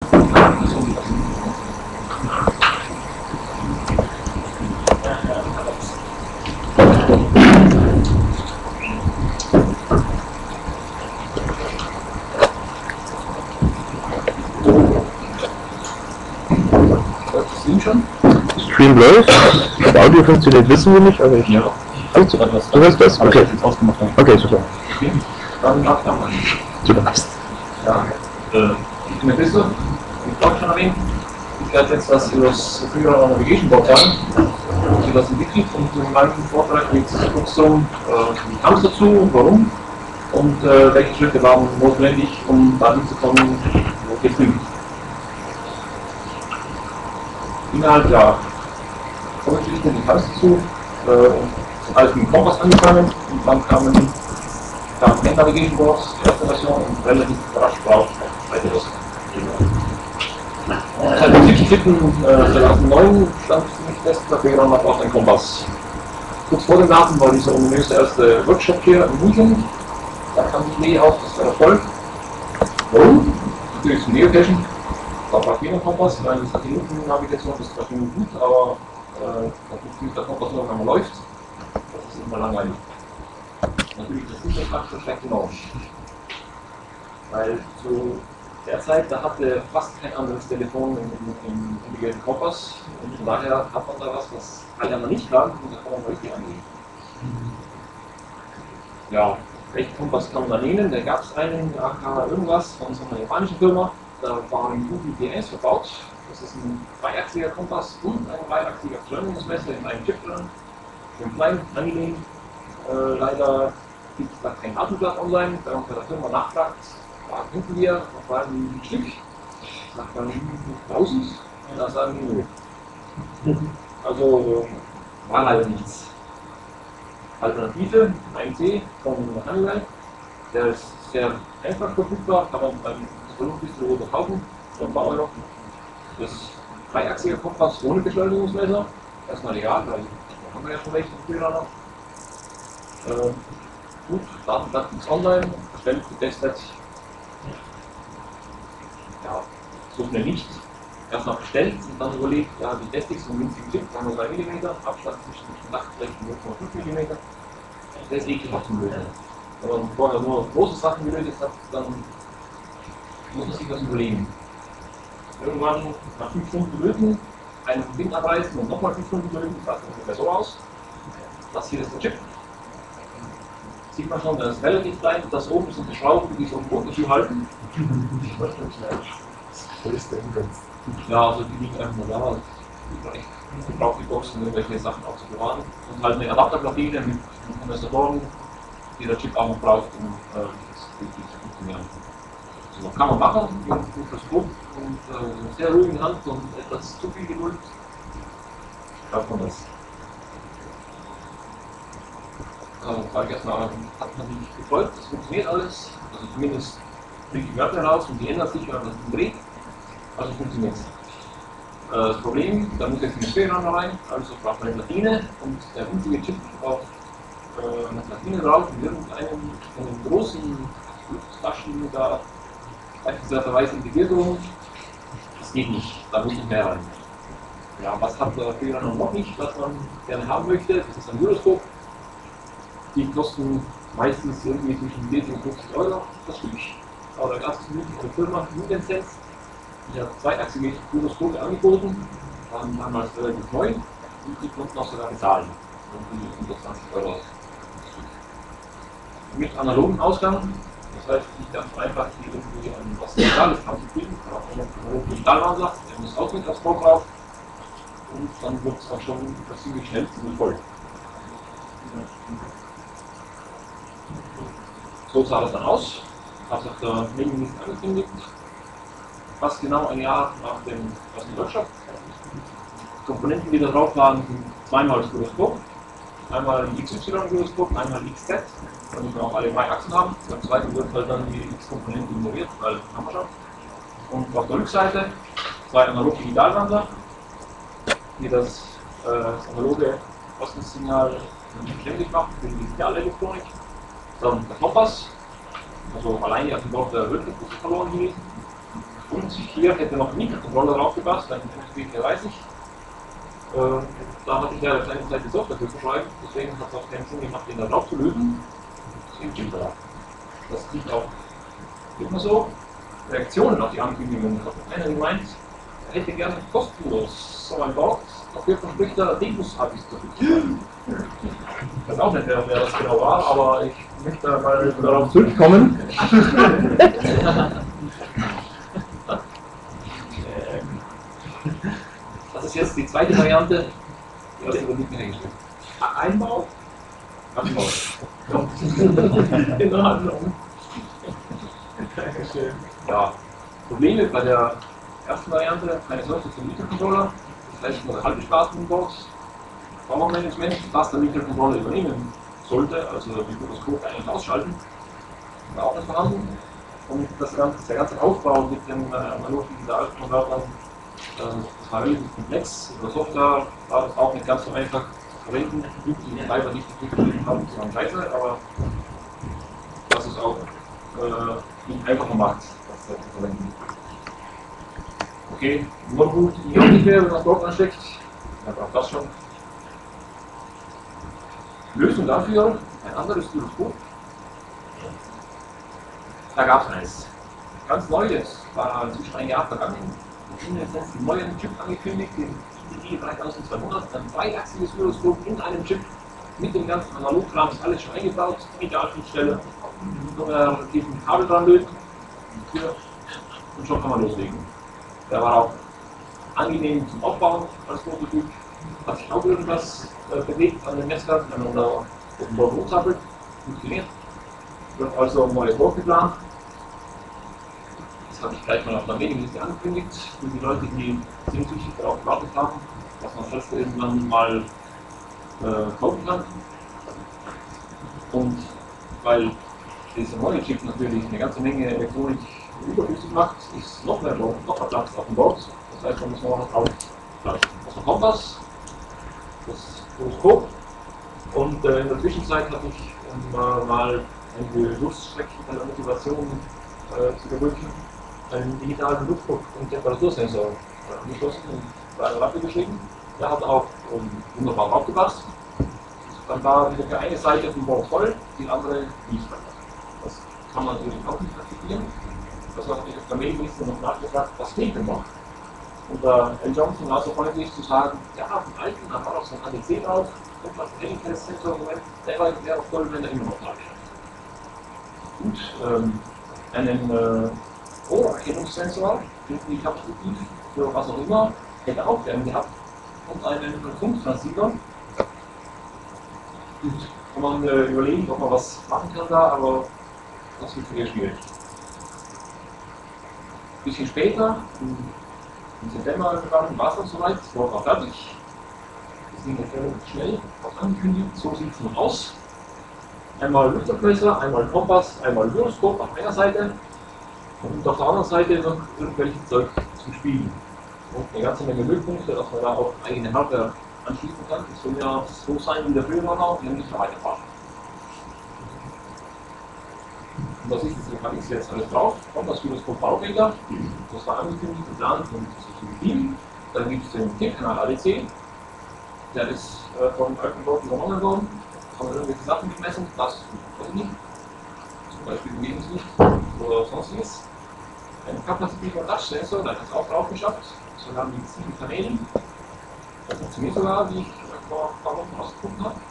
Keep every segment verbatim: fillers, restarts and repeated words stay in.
Stream läuft, das Audio funktioniert, wissen wir nicht, aber ich... Ja. Also, du hörst das? Okay. Okay, super. Dann macht er mal. Super. Ja, äh, ich bin der Christoph, ich glaube schon erwähnt. Ich werde jetzt was über das Früher Navigation Board sagen, wie das entwickelt, und in meinem Vortrag geht es kurz darum, äh, wie kam es dazu und warum und äh, welche Schritte waren notwendig, um dahin zu kommen, wo wir sind. Inhalt, ja, Vorgeschichte, wie kam es dazu? Äh, zum alten Kompass angefangen und dann kamen kam Hand Navigation Boards, die erste Version, und relativ rasch braucht auch zweite Version. Seit dem siebten vierten zweitausendneun stand für mich fest, dafür dann noch auch ein Kompass. Kurz vor dem Datum war dieser ominöse erste Workshop hier in München. Da kam die Idee auf, das war Erfolg. Warum? Natürlich zum Geocachen. Da braucht jeder Kompass, weil die Satellitennavigation ist zwar schön gut, aber äh, da funktioniert der Kompass nur, wenn man läuft. Das ist immer langweilig. Natürlich das Sicherheitsfaktor schlägt hinaus. Weil zu der Zeit, da hatte fast kein anderes Telefon im integrierten Kompass, und von daher hat man da was, was alle anderen nicht haben, und da kann man richtig angehen. Ja, welchen Kompass kann man da nehmen? Da gab es einen A K irgendwas von so einer japanischen Firma, da war ein Google G S verbaut. Das ist ein dreiachsiger Kompass und ein dreiachsiger Beschleunigungsmesser in einem Chip drin, im kleinen, angenehm. Äh, leider gibt es da kein Datenblatt online, da man bei der Firma nachfragt, da finden wir auf einem Stück, sagt man tausend, und da sagen die nö. Also war leider nichts. Alternative, ein C von Honeywell, der ist sehr einfach verfügbar, kann man beim Volumendistributor kaufen, für ein paar Euro. Das dreiachsige Kompass ohne Beschleunigungsmesser, erstmal egal, weil da haben wir ja schon welche früher noch. Äh, gut, Datenblatt ist online, bestellt, getestet. Ja, so schnell nicht. Erst mal bestellt und dann überlegt, ja, wie teste ich so einen winzigen Chip, zwei Komma drei Millimeter, Abstand zwischen Dachflächen null Komma fünf Millimeter. Das ist ekelhaft zum Lösen. Wenn man vorher nur große Sachen gelöst hat, dann muss man sich das überlegen. Irgendwann nach fünf Stunden lösen, einen Ding abreißen und nochmal fünf Stunden lösen, das sieht ungefähr so aus. Das hier ist der Chip. Sieht man schon, der ist relativ klein, und das oben sind die Schrauben, die so einen Motorschuh halten. Ja, also die liegen einfach nur da. Ich brauche die Boxen, irgendwelche Sachen aufzubewahren. Und halt eine Adapterplatine mit Kondensatoren, die der Chip auch noch braucht, um äh, das richtig zu funktionieren. So kann man machen, mit einem Mikroskop und äh, einer sehr ruhigen Hand und etwas zu viel Geduld. Schafft man das. Also, sage ich erstmal, hat man sich gefreut, das funktioniert alles. Also zumindest bringt die Wörter raus und die ändern sich, wenn man das dreht. Also funktioniert es. Das Problem, da muss jetzt ein Stereorahmen rein, also braucht man eine Platine, und der winzige Chip auf äh, eine Platine drauf und irgendeinem von den großen Flaschen da beispielsweise integriert worden. Das geht nicht, da muss nicht mehr rein. Ja, was hat der Stereorahmen noch nicht, was man gerne haben möchte? Das ist ein Gyroskop. Die kosten meistens irgendwie zwischen vierzig und fünfzig Euro das Stück. Aber da gab es eine Firma, Lumensense. Ich habe zweiachsige Gyroskope angeboten, waren damals relativ neu, und die konnten auch sogar bezahlen. Und die hundertzwanzig Euro. Mit analogen Ausgang, das heißt, ich darf einfach irgendwie an was Digitales anzubieten, auch einen analogen Digitalwandler, der muss auch mit als Board drauf, und dann wird es auch schon ziemlich schnell ziemlich voll. So sah das dann aus, hat sich der Medienminister angekündigt. Fast genau ein Jahr nach dem ersten Workshop. Die Komponenten, die da drauf waren, sind zweimal das Gyroskop. Einmal ein X Y-Gyroskop, einmal X Z, damit wir auch alle drei Achsen haben. Beim zweiten wird halt dann die X-Komponente ignoriert, weil haben wir schon. Und auf der Rückseite zwei analoge Digitalwandler, die das, äh, das analoge Ausgangssignal verständlich machen für die Digitalelektronik. Dann der Kompass, also alleine auf dem Bord der Röhre ist verloren gewesen. Und hier hätte noch ein Mikrocontroller drauf gepasst, ein M S B vierhundertdreißig. Äh, da hatte ich ja keine Zeit, die Software zu schreiben, deswegen hat es auch keinen Sinn gemacht, den da drauf zu lösen. Das Chip da. Das sieht auch immer so. Reaktionen auf die Ankündigungen. Hat einer gemeint, er hätte gerne kostenlos so ein Board, dafür verspricht er Demos habe ich Ich weiß auch nicht, wer, wer das genau war, aber ich möchte mal darauf zurückkommen. Das ist jetzt die zweite Variante, die aus der nicht mehr hergestellt. Einbau? Einbau. In Ordnung. Ja, Probleme bei der ersten Variante, keine Software zum Mikrocontroller, das heißt nur eine halbe Straßenbox, Powermanagement, das der Mikrocontroller übernehmen sollte, also die Mikroskop eigentlich ausschalten, war auch nicht vorhanden. Und das ganze, der ganze Aufbau mit den analogen Digitalkonvertern, das war relativ komplex. In der Software war das auch nicht ganz so einfach zu verwenden, die Treiber nicht durchgegeben haben, das war ein Scheiße, aber das ist auch äh, nicht einfacher macht, das zu verwenden. Okay, nur gut, die auch nicht mehr, wenn man das Board ansteckt, dann braucht das schon. Lösung dafür, ein anderes Gyroskop. Da gab es eins. Ganz neues, war inzwischen ein Jahr vergangen. Jetzt ist den neuen Chip angekündigt, den I D E dreitausendzweihundert, ein dreiachsiges Gyroskop in einem Chip mit dem ganzen Analogkram, ist alles schon eingebaut, Idealschnittstelle, nur geht ein Kabel dran löten und schon kann man loslegen. Der war auch angenehm zum Aufbauen als Prototyp, hat sich auch irgendwas äh, bewegt an den Netzwerken, wenn man da auf dem Board hochzappelt, funktioniert. Wird also ein neues Board geplant. Das habe ich gleich mal auf der Mailingliste angekündigt, für die Leute, die sehnsüchtig darauf gewartet haben, dass man das irgendwann mal äh, kaufen kann. Und weil dieser neue Chip natürlich eine ganze Menge Elektronik überflüssig macht, ist noch mehr, noch mehr Platz auf dem Board. Das heißt, man muss noch was auflassen. Das war Kompass, das Gyroskop und äh, in der Zwischenzeit hatte ich, um äh, mal eine Durststrecke der Motivation äh, zu überbrücken, einen digitalen Luftdruck- und Temperatursensor äh, angeschlossen und bei einer Lampe geschrieben. Der hat auch um, wunderbar aufgepasst. Dann war wieder für eine Seite vom Board voll, die andere nicht. Das kann man natürlich auch nicht akzeptieren. Das habe ich auf der Mailingliste noch nachgefragt, was fehlt denn noch? Und der L. Johnson war so freundlich zu sagen, ja, vom alten, da war auch so ein A D C drauf, und was ein Helligkeitssensor, der wäre auch toll, wenn er immer noch da wäre. Und ähm, einen äh, Rohrerkennungssensor, den ich kapazitiv für was auch immer, hätte auch gern gehabt, und einen Funktransceiver. Gut, kann man äh, überlegen, ob man was machen kann da, aber das wird sehr schwierig. Ein bisschen später, im September irgendwann, war es dann soweit, es wurde auch fertig. Das ging relativ schnell, auch angekündigt, so sieht es nun aus. Einmal Luftabmesser, einmal Kompass, einmal Gyroskop auf einer Seite und auf der anderen Seite noch irgendwelches Zeug zum Spielen. Und eine ganze Menge Müllpunkte, dass man da auch eigene Hardware anschließen kann. Das soll ja so sein wie der Führermann, nämlich weiterfahren. Und das ist jetzt, kann ich jetzt alles drauf. Kompass, Gyroskop, Baufänger, das war angekündigt, geplant und zu bedienen. Dann gibt es den T-Kanal A D C, der ist äh, vom alten Board übernommen worden. Haben wir irgendwelche Sachen gemessen, das weiß ich nicht. Zum Beispiel Bewegungslicht oder sonstiges. Ein kapazitiver Touch-Sensor, der hat es auch drauf geschafft. So haben die sieben Kanäle. Das funktioniert sogar, wie ich vor ein paar Wochen ausgeguckt habe.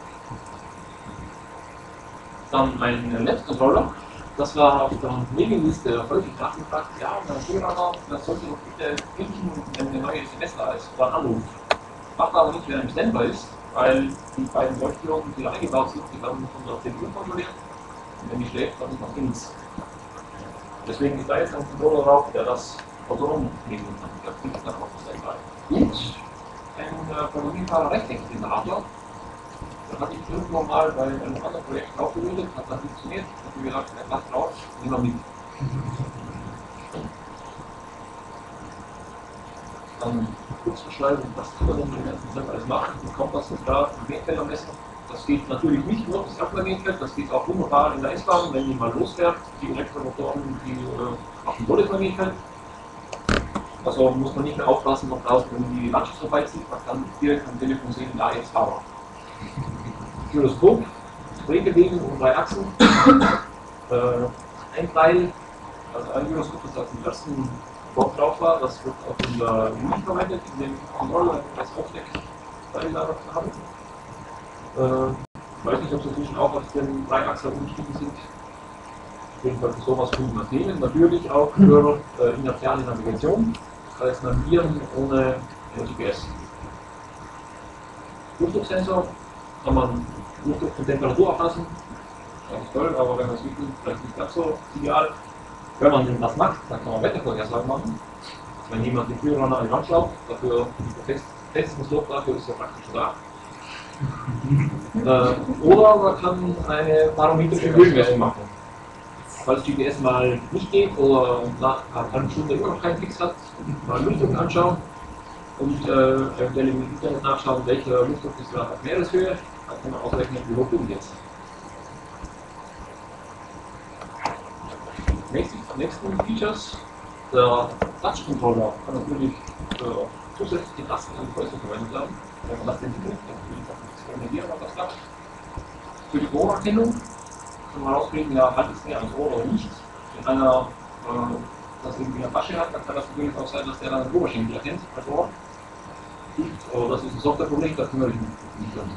Dann ein Netzcontroller. Das war auf der Mailingliste häufig nachgefragt. Ja, mein Schulrainer, das sollte doch bitte finden, wenn eine neue Semester ist oder ein Anruf. Macht aber nicht, wenn er im Standby ist, weil die beiden Leuchtdioden, die da eingebaut sind, die werden von der C P U kontrolliert. Und wenn die schläft, dann macht die nichts. Deswegen ist da jetzt ein Controller drauf, der das autonom nehmen kann. Der kriegt dann auch das Standby. Und ein äh, programmierbarer Rechteckgenerator. Da hatte ich irgendwo mal bei einem anderen Projekt aufgelöst, hat dann funktioniert. Ich habe mir gedacht, der passt drauf, nehmen wir mit. Dann kurz beschreiben, was kann man denn den ganzen Tag alles machen. Ein Kompass ist da, ein Magnetfelder messen. Das geht natürlich nicht nur das Erdmagnetfeld, das geht auch wunderbar in der S-Bahn, wenn die mal losfährt. Die Elektromotoren, die äh, auf dem Bullet-Magnetfeld. Also muss man nicht mehr aufpassen, ob draußen irgendwie die Landschaft vorbeizieht, man kann direkt am Telefon sehen, da jetzt Fahrer. Gyroskop, Drehgeweben und drei Achsen. äh, ein Teil, also ein Gyroskop, das auf dem ersten Bock drauf war, das wird auch in der Mini verwendet, in dem Controller, das Aufdeck-Teil da noch haben. Äh, ich weiß nicht, ob sie inzwischen auch auf den Dreiachser umgestiegen sind. Auf jeden Fall für sowas gut nehmen. Natürlich auch für äh, inertiale Navigation, das heißt Navigieren ohne äh, G P S. Luftdrucksensor kann man Luftdruck und Temperatur erfassen. Das ist toll, aber wenn man es wirklich vielleicht nicht ganz so ideal. Wenn man das macht, dann kann man Wettervorhersagen machen. Wenn jemand den Führer an die Wand schlaucht, dafür fest, festes Loch dafür ist ja praktisch da. äh, oder man kann eine barometrische Höhenmessung machen. Falls G P S mal nicht geht oder nach einer halben Stunde immer noch keinen Fix hat, mal Luftdruck anschauen und äh, eventuell im Internet nachschauen, welcher Luftdruck ist gerade auf Meereshöhe, dann kann man ausrechnen, wie hoch oben jetzt. Nächsten, nächsten Features, der Touch Controller kann natürlich äh, zusätzliche Tasten an die Fäuste verwendet werden, wenn man das entwickelt, dann kann man das Touch. Für die Ohrerkennung kann man rauskriegen, ja, halt es mir ans Ohr oder nicht. Wenn einer äh, das irgendwie in der Tasche hat, dann kann das natürlich auch sein, dass der dann den Oberschenkel erkennt als Ohr. Oder das ist ein Softwareproblem, da kümmere ich mich nicht um.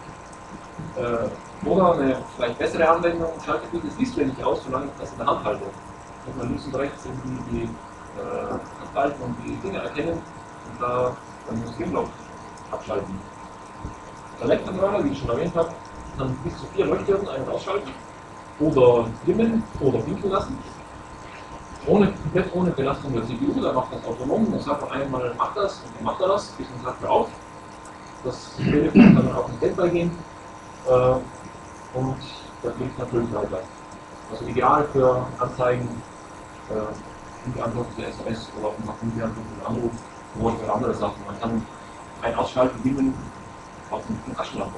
Äh, oder eine vielleicht bessere Anwendung, schaltet das Display nicht aus, solange ich das in der Hand halte. Und man links und rechts irgendwie die äh, Handhalten und die Dinge erkennen und da dann das Screenlock abschalten. Der Light-Controller, wie ich schon erwähnt habe, kann bis zu vier Leuchtdioden ein- und ausschalten oder dimmen oder blinken lassen. Ohne, komplett ohne Belastung der C P U, da macht das autonom. Man sagt man einmal, macht das und dann macht er das, bis man sagt, hör auf. Das Telefon kann dann auch in Standby gehen äh, und das blinkt natürlich weiter. Also ideal für Anzeigen, äh, unbeantwortete S M S oder auch nach unbeantworteten Anruf oder für andere Sachen. Man kann ein Ausschalten dimmen auf eine Taschenlampe.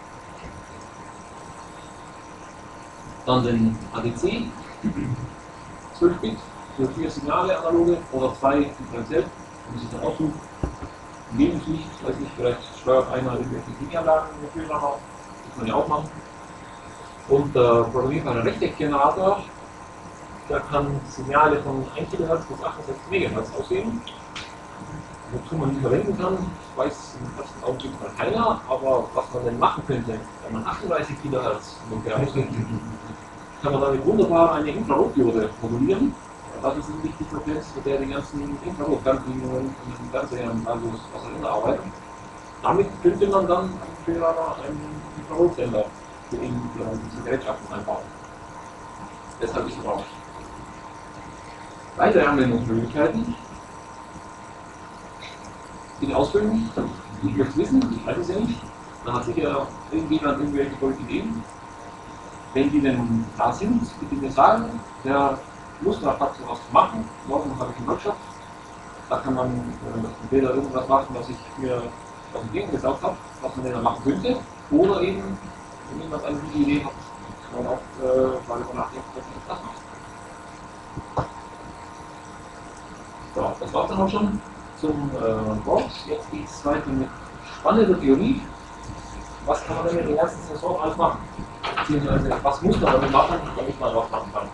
Dann den A D C, zwölf Bit für vier Signale analoge oder zwei differenziell, wenn man sich dann aussucht. Lebenslicht, weiß nicht, vielleicht steuert einer irgendwelche Klinganlagen mit Führer auf, das kann man ja auch machen. Und der programmierbare Rechteckgenerator, der kann Signale von ein Kilohertz bis achtundsechzig Megahertz ausgeben. Wozu man die verwenden kann, weiß im ersten Augenblick mal keiner, aber was man denn machen könnte, wenn man achtunddreißig Kilohertz ungefähr ausgeht, kann man damit wunderbar eine Infrarotdiode modulieren. Das ist nämlich die Frequenz, mit der die ganzen Infrarotfernbedienungen und Fernsehern, also was auch immer arbeiten. Damit könnte man dann für einen Infrarotsender für ihn diese Gerätschaften einbauen. Deshalb ist es auch. Weitere Anwendungsmöglichkeiten. Die Ausführung, ich möchte es wissen, ich weiß es ja nicht. Da hat sicher irgendjemand irgendwelche tolle Ideen. Wenn die denn da sind, bitte mir sagen, der Lust hat, was zu machen. Morgen habe ich einen Workshop. Da kann man äh, entweder irgendwas machen, was ich mir aus dem Leben gesagt habe, was man denn machen könnte, oder eben, wenn jemand eine gute Idee hat, kann man auch äh, mal darüber nachdenken, dass man das macht. So, das war es dann auch schon zum äh, Board. Jetzt geht es weiter mit spannender Theorie. Was kann man denn mit den ganzen Sensoren alles machen? Beziehungsweise, was muss man damit machen, damit man was machen kann?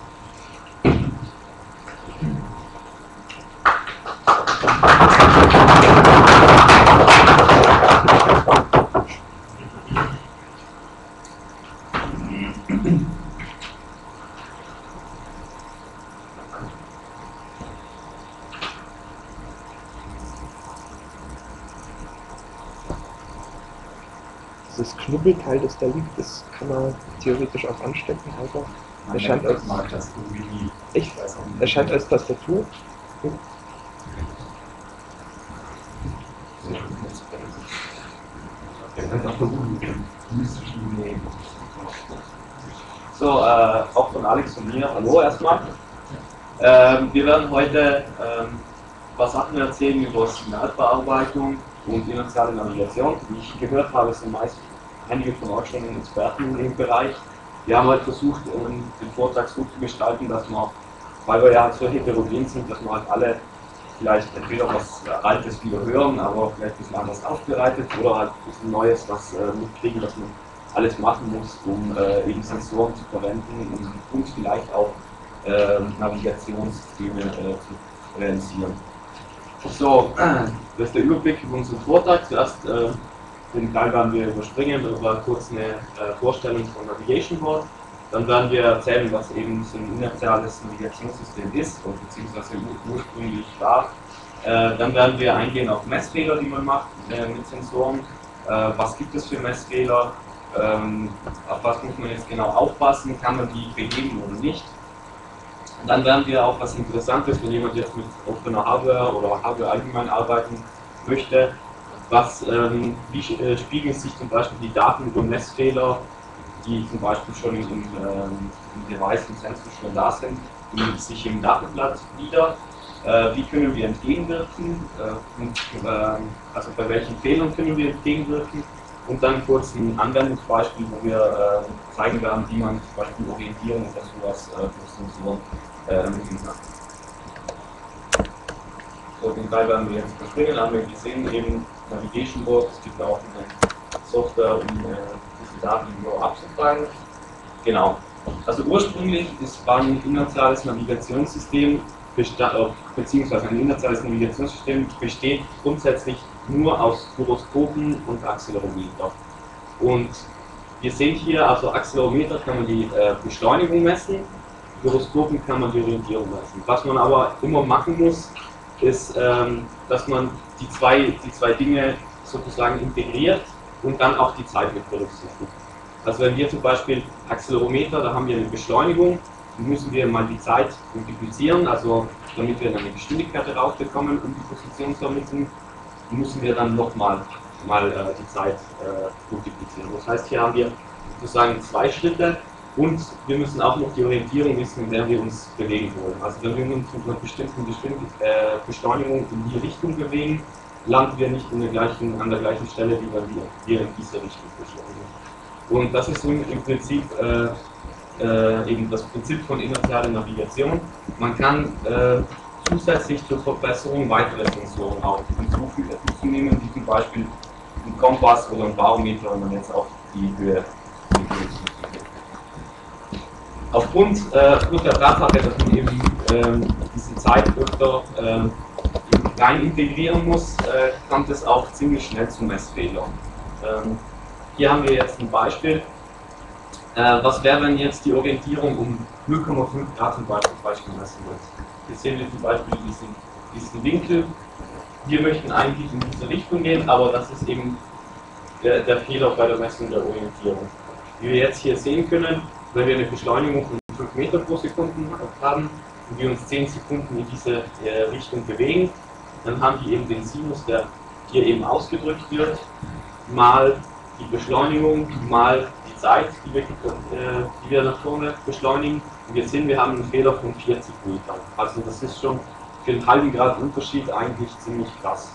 Dieses Knubbelteil, das da liegt, das kann man theoretisch auch anstecken. Also er scheint als, echt, er scheint als Tastatur. So, äh, auch von Alex und mir, hallo erstmal. Ähm, wir werden heute ähm, ein paar Sachen erzählen über Signalverarbeitung und inertiale Navigation. Wie ich gehört habe, sind meist einige von euch schon Experten in dem Bereich. Wir haben halt versucht, um den Vortrag so zu gestalten, dass wir, weil wir ja so heterogen sind, dass wir halt alle vielleicht entweder was Altes wieder hören, aber vielleicht ein bisschen anders aufbereitet oder halt ein bisschen Neues, was äh, mitkriegen, was man alles machen muss, um äh, eben Sensoren zu verwenden und, und vielleicht auch äh, Navigationssysteme äh, zu realisieren. So, das ist der Überblick über unseren Vortrag. Zuerst äh, den Teil werden wir überspringen, das war kurz eine äh, Vorstellung von Navigation Board. Dann werden wir erzählen, was eben so ein inertiales Navigationssystem ist, oder beziehungsweise ur ursprünglich war. Äh, dann werden wir eingehen auf Messfehler, die man macht äh, mit Sensoren. Äh, was gibt es für Messfehler? Ähm, auf was muss man jetzt genau aufpassen? Kann man die beheben oder nicht? Und dann werden wir auch was Interessantes, wenn jemand jetzt mit offener Hardware oder Hardware allgemein arbeiten möchte, was, ähm, wie äh, spiegeln sich zum Beispiel die Daten über Messfehler, die zum Beispiel schon im, im, ähm, im Device, im Sensor schon da sind, in, sich im Datenblatt wieder. Äh, wie können wir entgegenwirken? Äh, und, äh, also bei welchen Fehlern können wir entgegenwirken? Und dann kurz ein Anwendungsbeispiel, wo wir äh, zeigen werden, wie man zum Beispiel Orientierung oder sowas äh, für Sensoren äh, ermitteln kann. So, den Teil werden wir jetzt überspringen, haben wir gesehen, eben Navigation Board, es gibt auch eine Software, um äh, diese Daten so abzufragen. Genau. Also ursprünglich ist, war ein inertiales Navigationssystem, beziehungsweise ein inertiales Navigationssystem besteht grundsätzlich nur aus Gyroskopen und Accelerometer. Und wir sehen hier, also Accelerometer kann man die äh, Beschleunigung messen, Gyroskopen kann man die Orientierung messen. Was man aber immer machen muss, ist, ähm, dass man die zwei, die zwei Dinge sozusagen integriert und dann auch die Zeit mit berücksichtigt. Also wenn wir zum Beispiel Accelerometer, da haben wir eine Beschleunigung, dann müssen wir mal die Zeit multiplizieren, also damit wir dann eine Geschwindigkeit herausbekommen, um die Position zu ermitteln, müssen wir dann nochmal mal, äh, die Zeit äh, multiplizieren. Das heißt, hier haben wir sozusagen zwei Schritte und wir müssen auch noch die Orientierung wissen, in der wir uns bewegen wollen. Also wenn wir uns mit einer bestimmten äh, Beschleunigung in die Richtung bewegen, landen wir nicht in der gleichen, an der gleichen Stelle, wie wenn wir in diese Richtung beschleunigen. Und das ist im, im Prinzip äh, äh, eben das Prinzip von inertialer Navigation. Man kann äh, zusätzlich zur Verbesserung weitere Sensoren auch hinzunehmen, wie zum Beispiel ein Kompass oder ein Barometer, wenn man jetzt auf die Höhe hinzufügt. Aufgrund äh, der Tatsache, dass man eben äh, diese Zeit öfter äh, rein integrieren muss, äh, kommt es auch ziemlich schnell zu Messfehlern. Ähm, hier haben wir jetzt ein Beispiel. Äh, was wäre, wenn jetzt die Orientierung um null Komma fünf Grad zum Beispiel gemessen wird? Hier sehen wir zum Beispiel diesen, diesen Winkel. Wir möchten eigentlich in diese Richtung gehen, aber das ist eben der, der Fehler bei der Messung der Orientierung. Wie wir jetzt hier sehen können, wenn wir eine Beschleunigung von fünf Meter pro Sekunde haben und wir uns zehn Sekunden in diese äh, Richtung bewegen, dann haben wir eben den Sinus, der hier eben ausgedrückt wird, mal die Beschleunigung, mal die Zeit, die wir, äh, die wir nach vorne beschleunigen. Und wir sehen, wir haben einen Fehler von vierzig Metern. Also das ist schon für einen halben Grad Unterschied eigentlich ziemlich krass.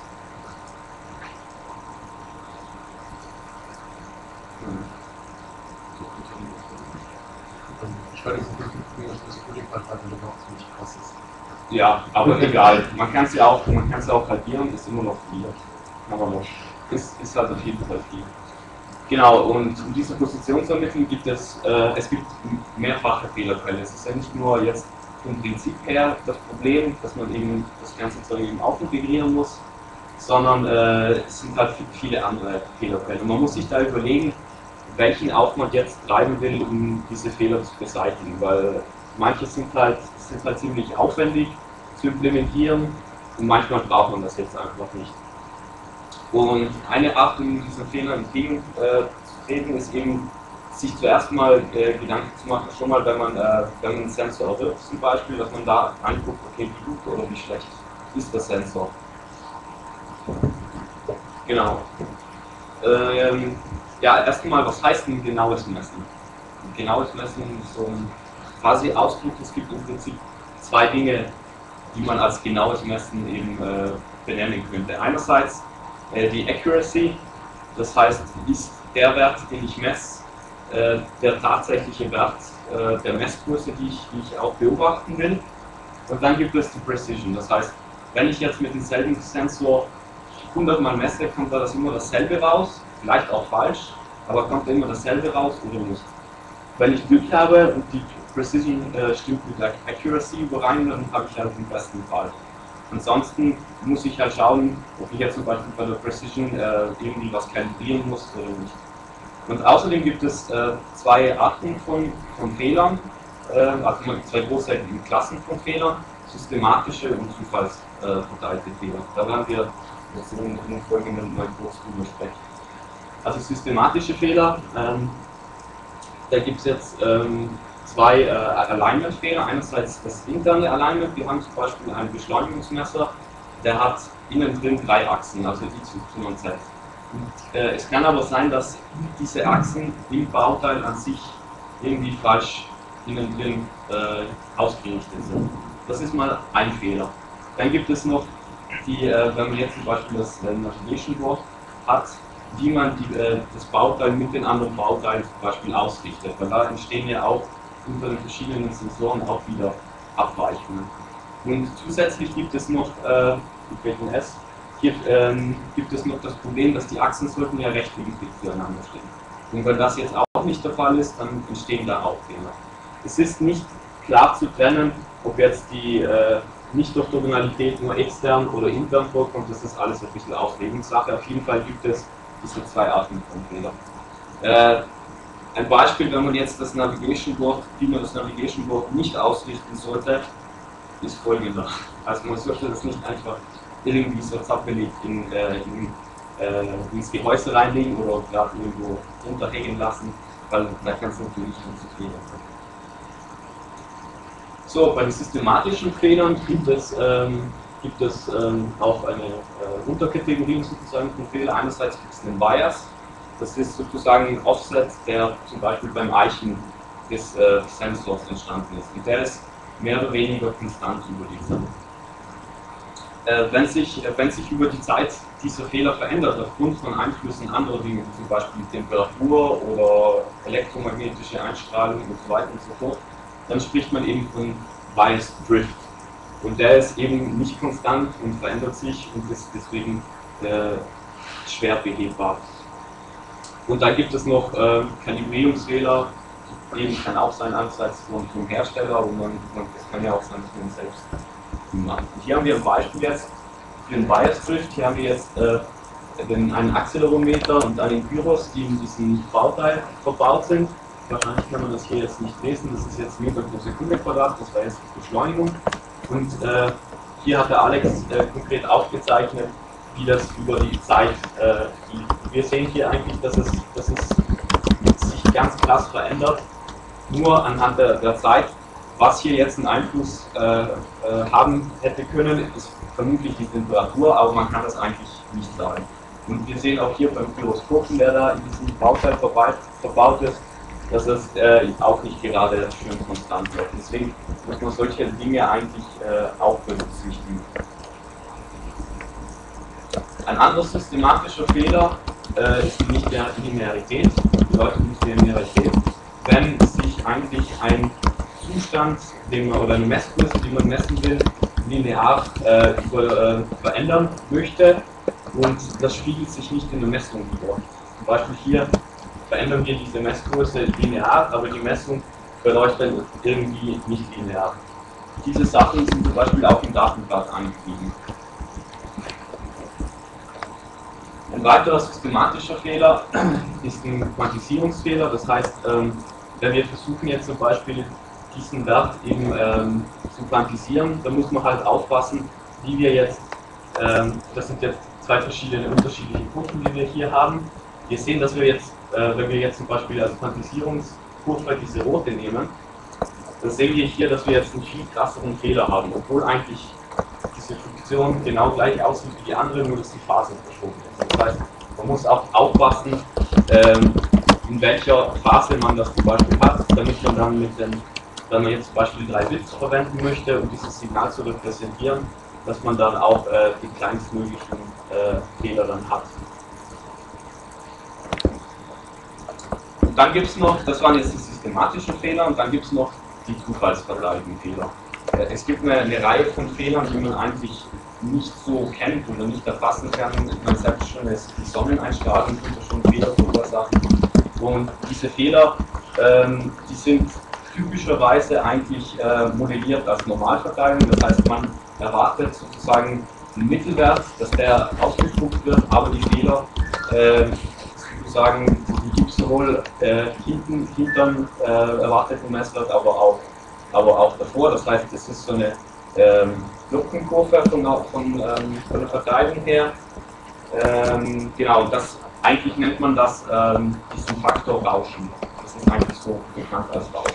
Ich weiß nicht, das Kodikquadrat noch ziemlich krass ist. Ja, aber egal. Man kann es ja auch, man kann es auch halbieren, ist immer noch viel. Aber noch. Ist, ist halt auf jeden Fall viel. Genau, und um diese Position zu ermitteln, gibt es, äh, es gibt mehrfache Fehlerquellen. Es ist ja nicht nur jetzt vom Prinzip her das Problem, dass man eben das ganze Zeug eben auch integrieren muss, sondern äh, es sind halt viele andere Fehlerquellen. Und man muss sich da überlegen, welchen Aufwand jetzt treiben will, um diese Fehler zu beseitigen, weil manche sind halt, sind halt ziemlich aufwendig zu implementieren und manchmal braucht man das jetzt einfach nicht. Und eine Art, um diesen Fehlern entgegenzutreten, ist eben, sich zuerst mal äh, Gedanken zu machen, schon mal, wenn man, äh, wenn man einen Sensor erwirbt zum Beispiel, dass man da anguckt, okay, wie gut oder wie schlecht ist der Sensor. Genau. Ähm, ja, erstmal, was heißt denn genaues Messen? Genaues Messen ist so ein quasi Ausdruck, es gibt im Prinzip zwei Dinge, die man als genaues Messen eben äh, benennen könnte. Einerseits äh, die Accuracy, das heißt, ist der Wert, den ich messe, äh, der tatsächliche Wert äh, der Messgröße, die ich, die ich auch beobachten will. Und dann gibt es die Precision, das heißt, wenn ich jetzt mit demselben Sensor hundert Mal messe, kommt da das immer dasselbe raus, vielleicht auch falsch, aber kommt da immer dasselbe raus oder nicht. Wenn ich Glück habe und die Precision äh, stimmt mit der Accuracy überein, dann habe ich halt den besten Fall. Ansonsten muss ich halt schauen, ob ich jetzt zum Beispiel bei der Precision äh, irgendwie was kalibrieren muss oder nicht. Und außerdem gibt es äh, zwei Arten von, von Fehlern, äh, also zwei große Klassen von Fehlern, systematische und zufallsverteilte äh, Fehler. Da werden wir jetzt in den folgenden mal kurz drüber sprechen. Also systematische Fehler, ähm, da gibt es jetzt ähm, zwei äh, Alignment-Fehler. Einerseits das interne Alignment, wir haben zum Beispiel einen Beschleunigungsmesser, der hat innen drin drei Achsen, also X, Y und Z. Und, äh, es kann aber sein, dass diese Achsen im Bauteil an sich irgendwie falsch innen drin äh, ausgerichtet sind. Das ist mal ein Fehler. Dann gibt es noch die, äh, wenn man jetzt zum Beispiel das äh, Navigation Board hat, wie man die, äh, das Bauteil mit den anderen Bauteilen zum Beispiel ausrichtet. Weil da entstehen ja auch unter den verschiedenen Sensoren auch wieder Abweichungen. Und zusätzlich gibt es noch, äh, S, hier ähm, gibt es noch das Problem, dass die Achsen sollten ja rechtwinklig zueinander stehen. Und wenn das jetzt auch nicht der Fall ist, dann entstehen da auch Fehler. Es ist nicht klar zu trennen, ob jetzt die äh, Nicht-Orthogonalität nur extern oder intern vorkommt, das ist alles ein bisschen Auslegungssache. Auf jeden Fall gibt es diese zwei Arten von Fehlern. Äh, ein Beispiel, wenn man jetzt das Navigation Board, wie man das Navigation Board nicht ausrichten sollte, ist folgender. Also man sollte das nicht einfach irgendwie so zappelig in, äh, in, äh, ins Gehäuse reinlegen oder gerade irgendwo runterhängen lassen, weil da kann es natürlich schon zu Fehlern sein. So, bei den systematischen Fehlern gibt es, ähm, gibt es ähm, auch eine äh, Unterkategorie sozusagen von Fehlern. Einerseits gibt es den Bias, das ist sozusagen ein Offset, der zum Beispiel beim Eichen des äh, Sensors entstanden ist. Und der ist mehr oder weniger konstant über die Zeit. Äh, wenn, sich, äh, wenn sich über die Zeit dieser Fehler verändert, aufgrund von Einflüssen anderer Dinge, zum Beispiel Temperatur oder elektromagnetische Einstrahlung und so weiter und so fort, dann spricht man eben von Bias Drift. Und der ist eben nicht konstant und verändert sich und ist deswegen äh, schwer behebbar. Und dann gibt es noch äh, Kalibrierungsfehler, eben kann auch sein, einerseits vom, vom Hersteller und man, man, das kann ja auch sein, dass man selbst macht. Und hier haben wir ein Beispiel jetzt für den Bias Drift. Hier haben wir jetzt äh, den, einen Accelerometer und einen Gyros, die in diesem Bauteil verbaut sind. Wahrscheinlich kann man das hier jetzt nicht lesen, das ist jetzt Meter pro Sekunde Quadrat, das war jetzt die Beschleunigung. Und äh, hier hat der Alex äh, konkret aufgezeichnet, wie das über die Zeit äh, geht. Wir sehen hier eigentlich, dass es, dass es sich ganz krass verändert, nur anhand der, der Zeit. Was hier jetzt einen Einfluss äh, äh, haben hätte können, ist vermutlich die Temperatur, aber man kann das eigentlich nicht sagen. Und wir sehen auch hier beim Gyroskopen, der da in diesem Bauteil verbaut, verbaut ist, dass es äh, auch nicht gerade schön konstant wird. Deswegen muss man solche Dinge eigentlich äh, auch berücksichtigen. Ein anderer systematischer Fehler äh, ist die Nicht-Linearität. Das bedeutet Nicht-Linearität, wenn sich eigentlich ein Zustand, den man, oder eine Messgröße, die man messen will, linear äh, über, äh, verändern möchte und das spiegelt sich nicht in der Messung wieder. Zum Beispiel hier verändern wir diese Messgröße linear, aber die Messung verläuft dann irgendwie nicht linear. Diese Sachen sind zum Beispiel auch im Datenblatt angegeben. Ein weiterer systematischer Fehler ist ein Quantisierungsfehler, das heißt, ähm, wenn wir versuchen jetzt zum Beispiel diesen Wert eben ähm, zu quantisieren, dann muss man halt aufpassen, wie wir jetzt, ähm, das sind jetzt zwei verschiedene unterschiedliche Kurven, die wir hier haben. Wir sehen, dass wir jetzt, äh, wenn wir jetzt zum Beispiel als Quantisierungskurve diese rote nehmen, dann sehen wir hier, dass wir jetzt einen viel krasseren Fehler haben, obwohl eigentlich diese Funktion genau gleich aussieht wie die andere, nur dass die Phase verschoben ist. Das heißt, man muss auch aufpassen, ähm, in welcher Phase man das zum Beispiel hat, damit man dann mit den, wenn man jetzt zum Beispiel drei Bits verwenden möchte, um dieses Signal zu repräsentieren, dass man dann auch äh, den kleinstmöglichen äh, Fehler dann hat. Und dann gibt es noch, das waren jetzt die systematischen Fehler, und dann gibt es noch die zufallsvergleichenden Fehler. Äh, es gibt eine, eine Reihe von Fehlern, die man eigentlich nicht so kennt oder nicht erfassen kann. Man sagt schon, es die Sonneneinstrahlung könnte schon Fehler verursachen. Und diese Fehler, ähm, die sind typischerweise eigentlich äh, modelliert als Normalverteilung. Das heißt, man erwartet sozusagen einen Mittelwert, dass der ausgespuckt wird, aber die Fehler äh, sozusagen, die gibt es sowohl äh, hinten, hinterm äh, erwarteten Messwert, aber auch, aber auch davor. Das heißt, es ist so eine ähm, Luppenkurve von, von, ähm, von der Verteilung her. Ähm, genau, das, eigentlich nennt man das ähm, diesen Faktor Rauschen. Das ist eigentlich so bekannt als Rauschen.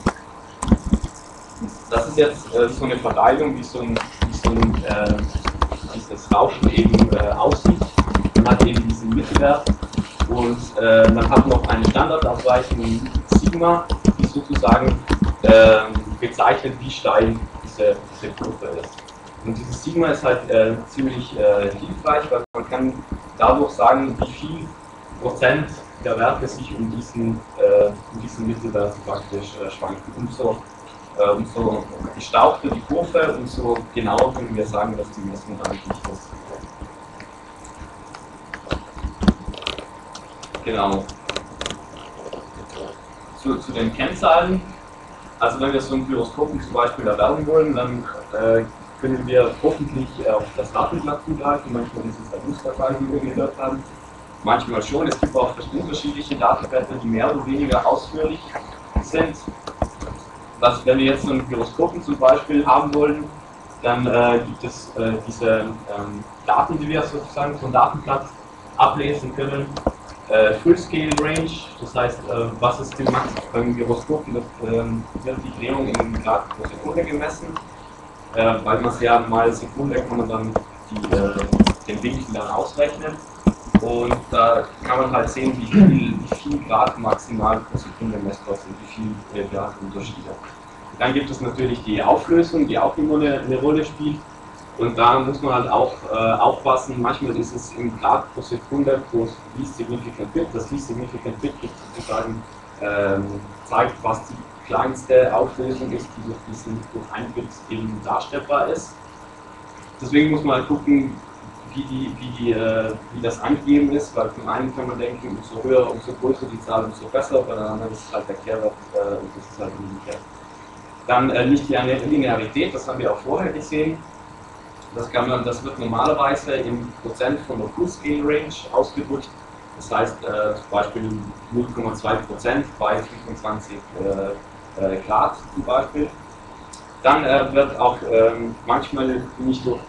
Das ist jetzt äh, so eine Verteilung, wie so ein, wie so ein äh, dieses Rauschen eben äh, aussieht. Man hat eben diesen Mittelwert und äh, man hat noch eine Standardabweichung Sigma, die sozusagen äh, bezeichnet, wie steil diese, diese Kurve ist. Und dieses Sigma ist halt äh, ziemlich äh, hilfreich, weil man kann dadurch sagen, wie viel Prozent der Werte sich um diesen, äh, um diesen Mittelwert praktisch äh, schwanken. Umso, äh, umso gestauchter die Kurve, umso genauer können wir sagen, dass die Messung eigentlich ist. Genau. Zu, zu den Kennzahlen. Also wenn wir so ein Gyroskopen zum Beispiel erwerben wollen, dann äh, können wir hoffentlich auf das Datenblatt zugreifen. Manchmal ist es der Musterfall, wie wir gehört haben. Manchmal schon. Es gibt auch unterschiedliche Datenblätter, die mehr oder weniger ausführlich sind. Was, wenn wir jetzt so ein Gyroskopen zum Beispiel haben wollen, dann äh, gibt es äh, diese ähm, Daten, die wir sozusagen vom Datenblatt ablesen können. Äh, Full-Scale Range, das heißt, äh, was ist dem Max beim Gyroskop, das, äh, wird die Drehung in Grad pro Sekunde gemessen, äh, weil man es ja mal Sekunde kann man dann die, äh, den Winkel dann ausrechnen und da kann man halt sehen, wie viel, wie viel Grad maximal pro Sekunde messbar sind, wie viel äh, Grad Unterschiede. Dann gibt es natürlich die Auflösung, die auch immer eine, eine Rolle spielt. Und da muss man halt auch äh, aufpassen, manchmal ist es im Grad pro Sekunde pro Least Significant Bit. Das Least Significant Bit sozusagen ähm, zeigt, was die kleinste Auflösung ist, die durch diesen durch ein Bit eben darstellbar ist. Deswegen muss man halt gucken, wie, die, wie, die, äh, wie das angegeben ist, weil zum einen kann man denken, umso höher, umso größer die Zahl, umso besser, bei der anderen ist es halt der Kehrwert äh, und das ist halt umgekehrt. Dann äh, nicht die Linearität, das haben wir auch vorher gesehen. Das, kann man, das wird normalerweise im Prozent von der Full-Scale Range ausgedrückt. Das heißt äh, zum Beispiel null Komma zwei Prozent bei fünfundzwanzig äh, Grad zum Beispiel. Dann äh, wird auch ähm, manchmal nicht durch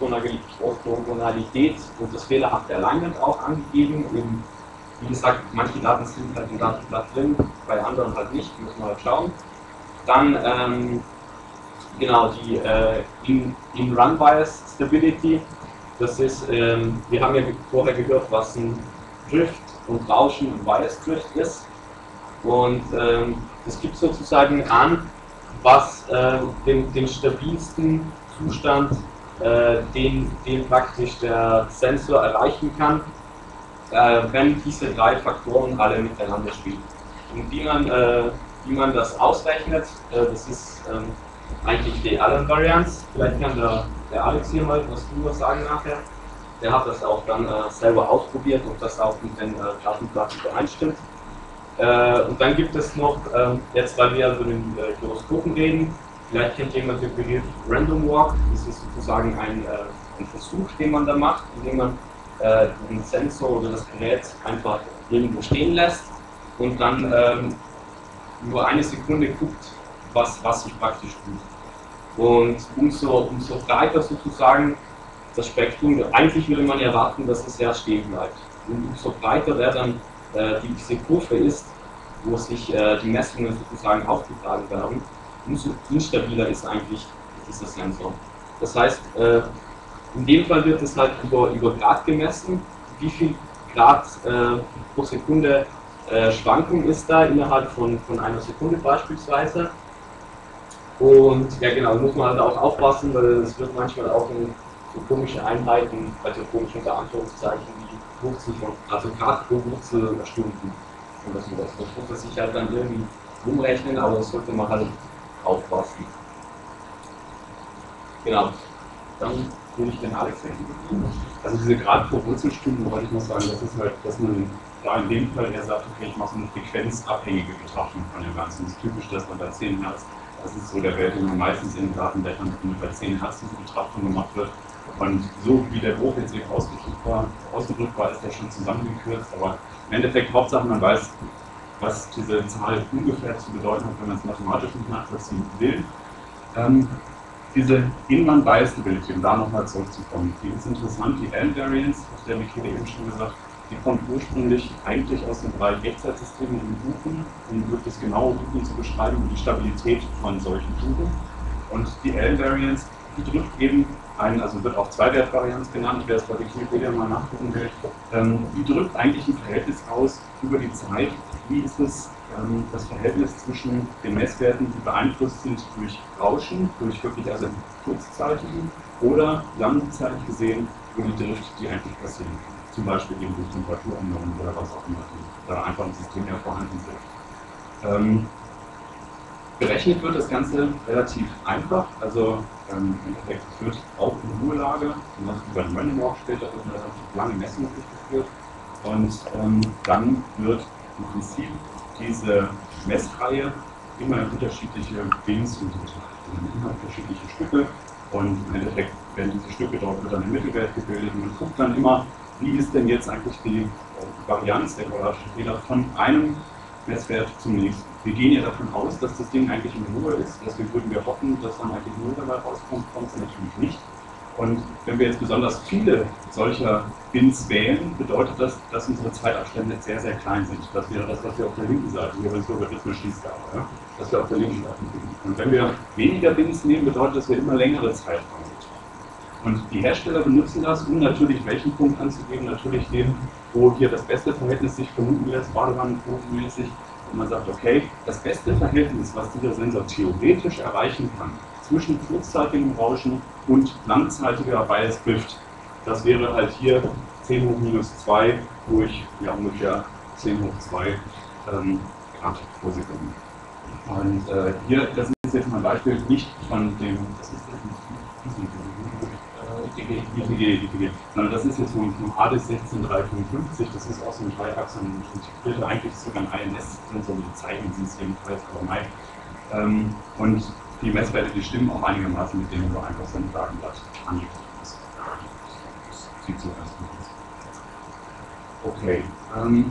Tonalität und das fehlerhafte Alignment auch angegeben. Und wie gesagt, manche Daten sind halt im Datenblatt drin, bei anderen halt nicht, muss man halt schauen. Dann ähm, genau, die äh, in, in Run Bias Stability, das ist, ähm, wir haben ja vorher gehört, was ein Drift und Rauschen und Bias Drift ist. Und ähm, das gibt sozusagen an, was äh, den, den stabilsten Zustand, äh, den, den praktisch der Sensor erreichen kann, äh, wenn diese drei Faktoren alle miteinander spielen. Und wie man, äh, wie man das ausrechnet, äh, das ist ähm, eigentlich die Allen-Varianz. Vielleicht kann der, der Alex hier mal was drüber sagen nachher. Der hat das auch dann äh, selber ausprobiert und das auch mit den äh, Datenplatten übereinstimmt. Äh, und dann gibt es noch, äh, jetzt weil wir über den äh, Gyroskopen reden, vielleicht kennt jemand den Begriff Random Walk. Das ist sozusagen ein, äh, ein Versuch, den man da macht, indem man äh, den Sensor oder das Gerät einfach irgendwo stehen lässt und dann ähm, nur eine Sekunde guckt, was, was sich praktisch tut. Und umso, umso breiter sozusagen das Spektrum, eigentlich würde man erwarten, dass es sehr stehen bleibt. Und umso breiter wäre dann äh, die, diese Kurve ist, wo sich äh, die Messungen sozusagen aufgetragen werden, umso instabiler ist eigentlich dieser Sensor. Das heißt, äh, in dem Fall wird es halt über, über Grad gemessen, wie viel Grad äh, pro Sekunde äh, Schwankung ist da innerhalb von, von einer Sekunde beispielsweise. Und ja genau, muss man halt auch aufpassen, weil es wird manchmal auch in so komische Einheiten, also komische unter Anführungszeichen, wie Wurzel von, also Grad pro Wurzelstunden oder sowas. Das muss man sich halt dann irgendwie umrechnen, aber das sollte man halt aufpassen. Genau. Dann will ich den Alex weggeben. Also diese gerade vor Wurzelstufen, wollte ich noch sagen, das ist halt, dass man da in dem Fall eher sagt, okay, ich mache so eine frequenzabhängige Betrachtung von dem Ganzen. Das ist typisch, dass man bei zehn Hertz, das ist so der Wert, den man meistens in den Datenblättern bei zehn Hertz diese Betrachtung gemacht wird. Und so wie der Bruch jetzt eben ausgedrückt war, ausgedrückt war, ist der schon zusammengekürzt, aber im Endeffekt Hauptsache man weiß, was diese Zahl ungefähr zu bedeuten hat, wenn man es mathematisch nicht nachvollziehen will. Ähm, diese Inline-Bias-Stability, um da nochmal zurückzukommen, die ist interessant, die L-Variance, auf der Michele eben schon gesagt, die kommt ursprünglich eigentlich aus dem Bereich Echtzeitsystemen und Buchen, um wirklich das genaue Buchen zu beschreiben und die Stabilität von solchen Buchen. Und die L-Variance, die drückt eben ein, also wird auch Zweiwertvarianz genannt, wer es bei Wikipedia mal nachgucken will, ähm, die drückt eigentlich ein Verhältnis aus über die Zeit. Wie ist es ähm, das Verhältnis zwischen den Messwerten, die beeinflusst sind durch Rauschen, durch wirklich also kurzzeitigen oder langzeitig gesehen über die Drift, die eigentlich passieren kann. Zum Beispiel eben durch Temperaturänderungen oder was auch immer, die da einfach im System ja vorhanden sind. Ähm, Berechnet wird das Ganze relativ einfach, also ähm, im Endeffekt wird auch in Ruhelage, über den Random Walk später wird eine relativ lange Messung durchgeführt und ähm, dann wird im Prinzip diese Messreihe immer in unterschiedliche Bins unterteilt, immer unterschiedliche Stücke und im Endeffekt werden diese Stücke, dort wird dann ein Mittelwert gebildet und man guckt dann immer, wie ist denn jetzt eigentlich die äh, Varianz der Gaußschen Fehler von einem Messwert zum nächsten. Wir gehen ja davon aus, dass das Ding eigentlich in Ruhe ist, deswegen würden wir hoffen, dass dann eigentlich Null dabei rauskommt, kommt es natürlich nicht. Und wenn wir jetzt besonders viele solcher Bins wählen, bedeutet das, dass unsere Zeitabstände sehr, sehr klein sind. Das wäre das, was wir auf der linken Seite, hier bei Logarithmus-Schießgabe, ja? Das wir auf der linken Seite finden. Und wenn wir weniger Bins nehmen, bedeutet das, dass wir immer längere Zeiträume betrachten. Und die Hersteller benutzen das, um natürlich welchen Punkt anzugeben, natürlich den, wo hier das beste Verhältnis sich vermuten lässt, badewannenquotenmäßig. Und man sagt, okay, das beste Verhältnis, was dieser Sensor theoretisch erreichen kann, zwischen kurzzeitigem Rauschen und langzeitiger Bias Drift, das wäre halt hier zehn hoch minus zwei durch ja, ungefähr zehn hoch zwei ähm, Grad pro Sekunde. Und äh, hier, das ist jetzt mal ein Beispiel nicht von dem, das ist I T G, I T G, I T G. Das ist jetzt vom, vom A D I S sechzehn drei fünfundfünfzig, das ist auch so ein Dreiachsen integrierter, eigentlich sogar ein I N S-Sensor mit Zeichen, sie es jedenfalls, aber Mai. Ähm, und die Messwerte, die stimmen auch einigermaßen mit denen, wo einfach so ein Datenblatt angegeben ist. Das sieht so ganz gut aus. Okay. Ähm,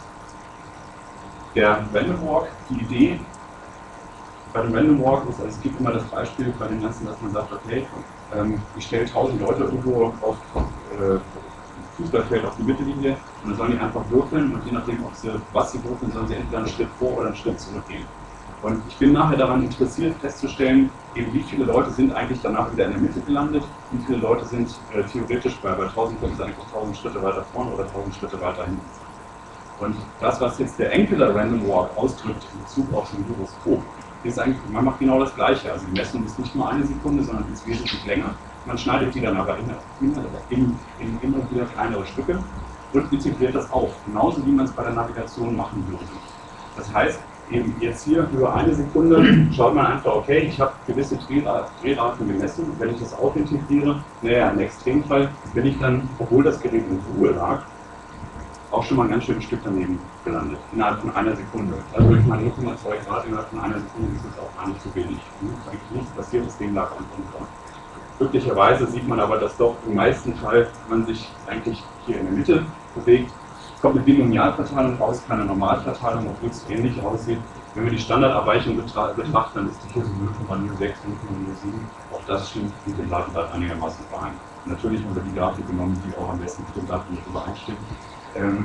der Random Walk, die Idee bei dem Random Walk ist, also es gibt immer das Beispiel bei den ganzen, dass man sagt, okay, ähm, ich stelle tausend Leute irgendwo auf äh, Fußballfeld auf die Mittellinie und dann sollen die einfach würfeln und je nachdem, ob sie, was sie würfeln, sollen sie entweder einen Schritt vor oder einen Schritt zurückgehen. Und ich bin nachher daran interessiert, festzustellen, eben wie viele Leute sind eigentlich danach wieder in der Mitte gelandet, wie viele Leute sind äh, theoretisch bei, bei tausend können sie eigentlich tausend Schritte weiter vorne oder tausend Schritte weiter hinten. Und das, was jetzt der Angular Random Walk ausdrückt in Bezug auf den Gyroskop, ist eigentlich, man macht genau das Gleiche. Also die Messung ist nicht nur eine Sekunde, sondern ist wesentlich länger. Man schneidet die dann aber in, in, in, in immer wieder kleinere Stücke und integriert das auf, genauso wie man es bei der Navigation machen würde. Das heißt, eben jetzt hier über eine Sekunde schaut man einfach, okay, ich habe gewisse Drehraten gemessen, wenn ich das auch integriere, naja, im Extremfall bin ich dann, obwohl das Gerät in Ruhe lag, auch schon mal ein ganz schönes Stück daneben gelandet, innerhalb von einer Sekunde. Also durch meine null Komma zwei Grad innerhalb von einer Sekunde ist es auch gar nicht so wenig. Es ist eigentlich nichts passiert, das Ding lag einfach dran. Glücklicherweise sieht man aber, dass doch im meisten Fall man sich eigentlich hier in der Mitte bewegt. Es kommt eine Binomialverteilung raus, keine Normalverteilung, obwohl es ähnlich aussieht. Wenn wir die Standardabweichung betra betrachten, dann ist die hier so null Komma null sechs, null Komma null sieben. Auch das stimmt mit dem Datenblatt einigermaßen überein. Natürlich haben wir die Grafik genommen, die auch am besten mit dem Datenblatt übereinstimmt. Ähm,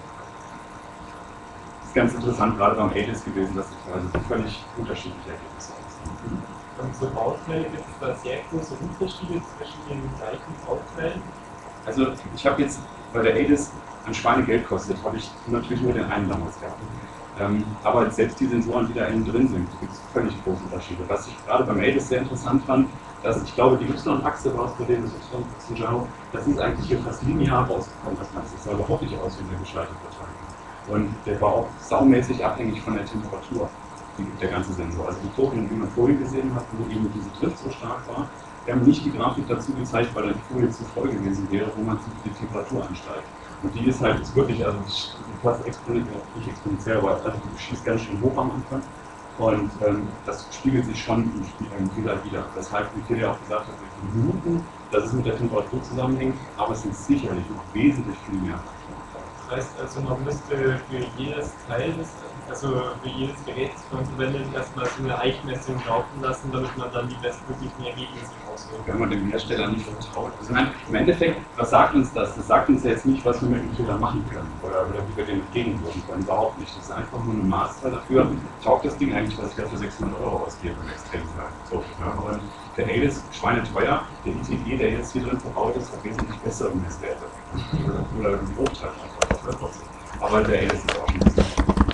ist ganz interessant, gerade beim A D I S gewesen, dass sich also völlig unterschiedliche Ergebnisse aussehen. Und zur Bauträne gibt es da sehr große Unterschiede zwischen den gleichen Bautränen? Also ich habe jetzt, weil der A D I S ein Schweinegeld kostet, habe ich natürlich nur den einen damals gehabt. Ähm, aber selbst die Sensoren, die da innen drin sind, gibt es völlig große Unterschiede. Was ich gerade beim A D I S sehr interessant fand, dass ich glaube, die Y-Achse war es bei dem Y-Achsen, das ist eigentlich hier fast linear rausgekommen, das Ganze. Das sah überhaupt nicht aus wie eine geschaltete Verteilung. Und der war auch saumäßig abhängig von der Temperatur, die der ganze Sensor. Also die Kurven, die man vorhin gesehen hat, wo eben diese Drift so stark war, Wir haben nicht die Grafik dazu gezeigt, weil dann die Folie zu voll gewesen wäre, wo man die Temperatur ansteigt. Und die ist halt ist wirklich, also fast exponentiell, nicht exponentiell, aber also die schießt ganz schön hoch am Anfang. Und ähm, das spiegelt sich schon im, im Fehler wieder. Weshalb, wie Phil ja auch gesagt hat, mit den Minuten, dass es mit der Temperatur zusammenhängt, aber es sind sicherlich noch wesentlich viel mehr. Das heißt also, man müsste für jedes Teil, des, also für jedes Gerät, das man verwendet, erstmal so eine Eichmessung laufen lassen, damit man dann die bestmöglichen Ergebnisse rausholt. Wenn man dem Hersteller nicht vertraut. Also nein, im Endeffekt, was sagt uns das? Das sagt uns ja jetzt nicht, was wir mit dem Fehler machen können oder, oder wie wir dem entgegenwirken können. Überhaupt nicht. Das ist einfach nur eine Maßzahl dafür. Taugt das Ding eigentlich, was ich dafür sechshundert Euro ausgebe im Extremfall. So, ja, aber der A I D ist schweineteuer. Der I T G, der jetzt hier drin verbaut ist, hat wesentlich bessere Messwerte. Oder die Hochtreiber einfach. Aber der A I D ist auch schon ein bisschen.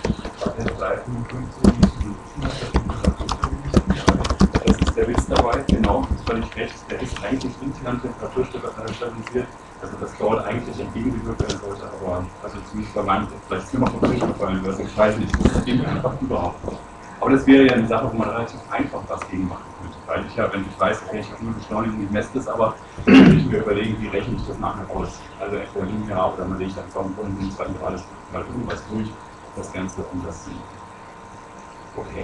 Das ist der Witz dabei, genau, das ist völlig recht. Der ist eigentlich intern temperaturstabilisiert. Also das dort eigentlich entgegengewirkt werden sollte, aber also zumindest bei meinem, vielleicht ist mir noch vom Tisch gefallen, also ich weiß nicht, das geht einfach überhaupt nicht. Aber das wäre ja eine Sache, wo man relativ einfach was gegen machen könnte. Weil ich ja, wenn ich weiß, okay, ich habe nur Beschleunigung, ich messe das, aber dann würde ich mir überlegen, wie rechne ich das nachher aus. Also entweder linear oder man legt einfach einen Kunden zweiten alles mal irgendwas durch, das Ganze um das zu. Okay.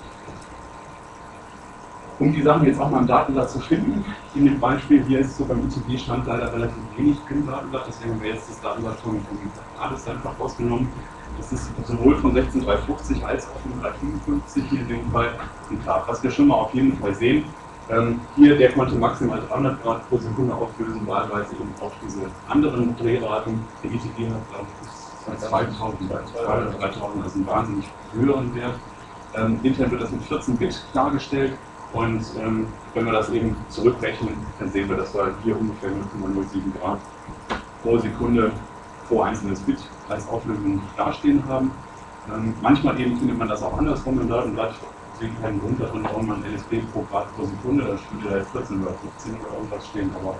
Um die Sachen jetzt auch mal im Datenblatt zu finden, in dem Beispiel hier ist so beim I T G stand leider relativ wenig im Datenblatt, deswegen haben wir jetzt das Datenblatt von alles einfach rausgenommen. Das ist sowohl von sechzehn drei fünfzig als auch von drei fünfundfünfzig hier in dem Fall. Und klar, was wir schon mal auf jeden Fall sehen, ähm, hier, der konnte maximal dreihundert Grad pro Sekunde auflösen, wahlweise eben auf diese anderen Drehraten. Der I T G hat, glaube ich, zweitausend, dreitausend, also einen wahnsinnig höheren Wert. Ähm, intern wird das mit vierzehn Bit dargestellt. Und ähm, wenn wir das eben zurückrechnen, dann sehen wir, dass wir hier ungefähr null Komma null sieben Grad pro Sekunde pro einzelnes Bit als Auflösung dastehen haben. Ähm, manchmal eben findet man das auch andersrum im Datenblatt. Deswegen keinen Grund darin, warum man L S B pro Grad pro Sekunde, da würde da jetzt vierzehn oder fünfzehn oder irgendwas stehen, aber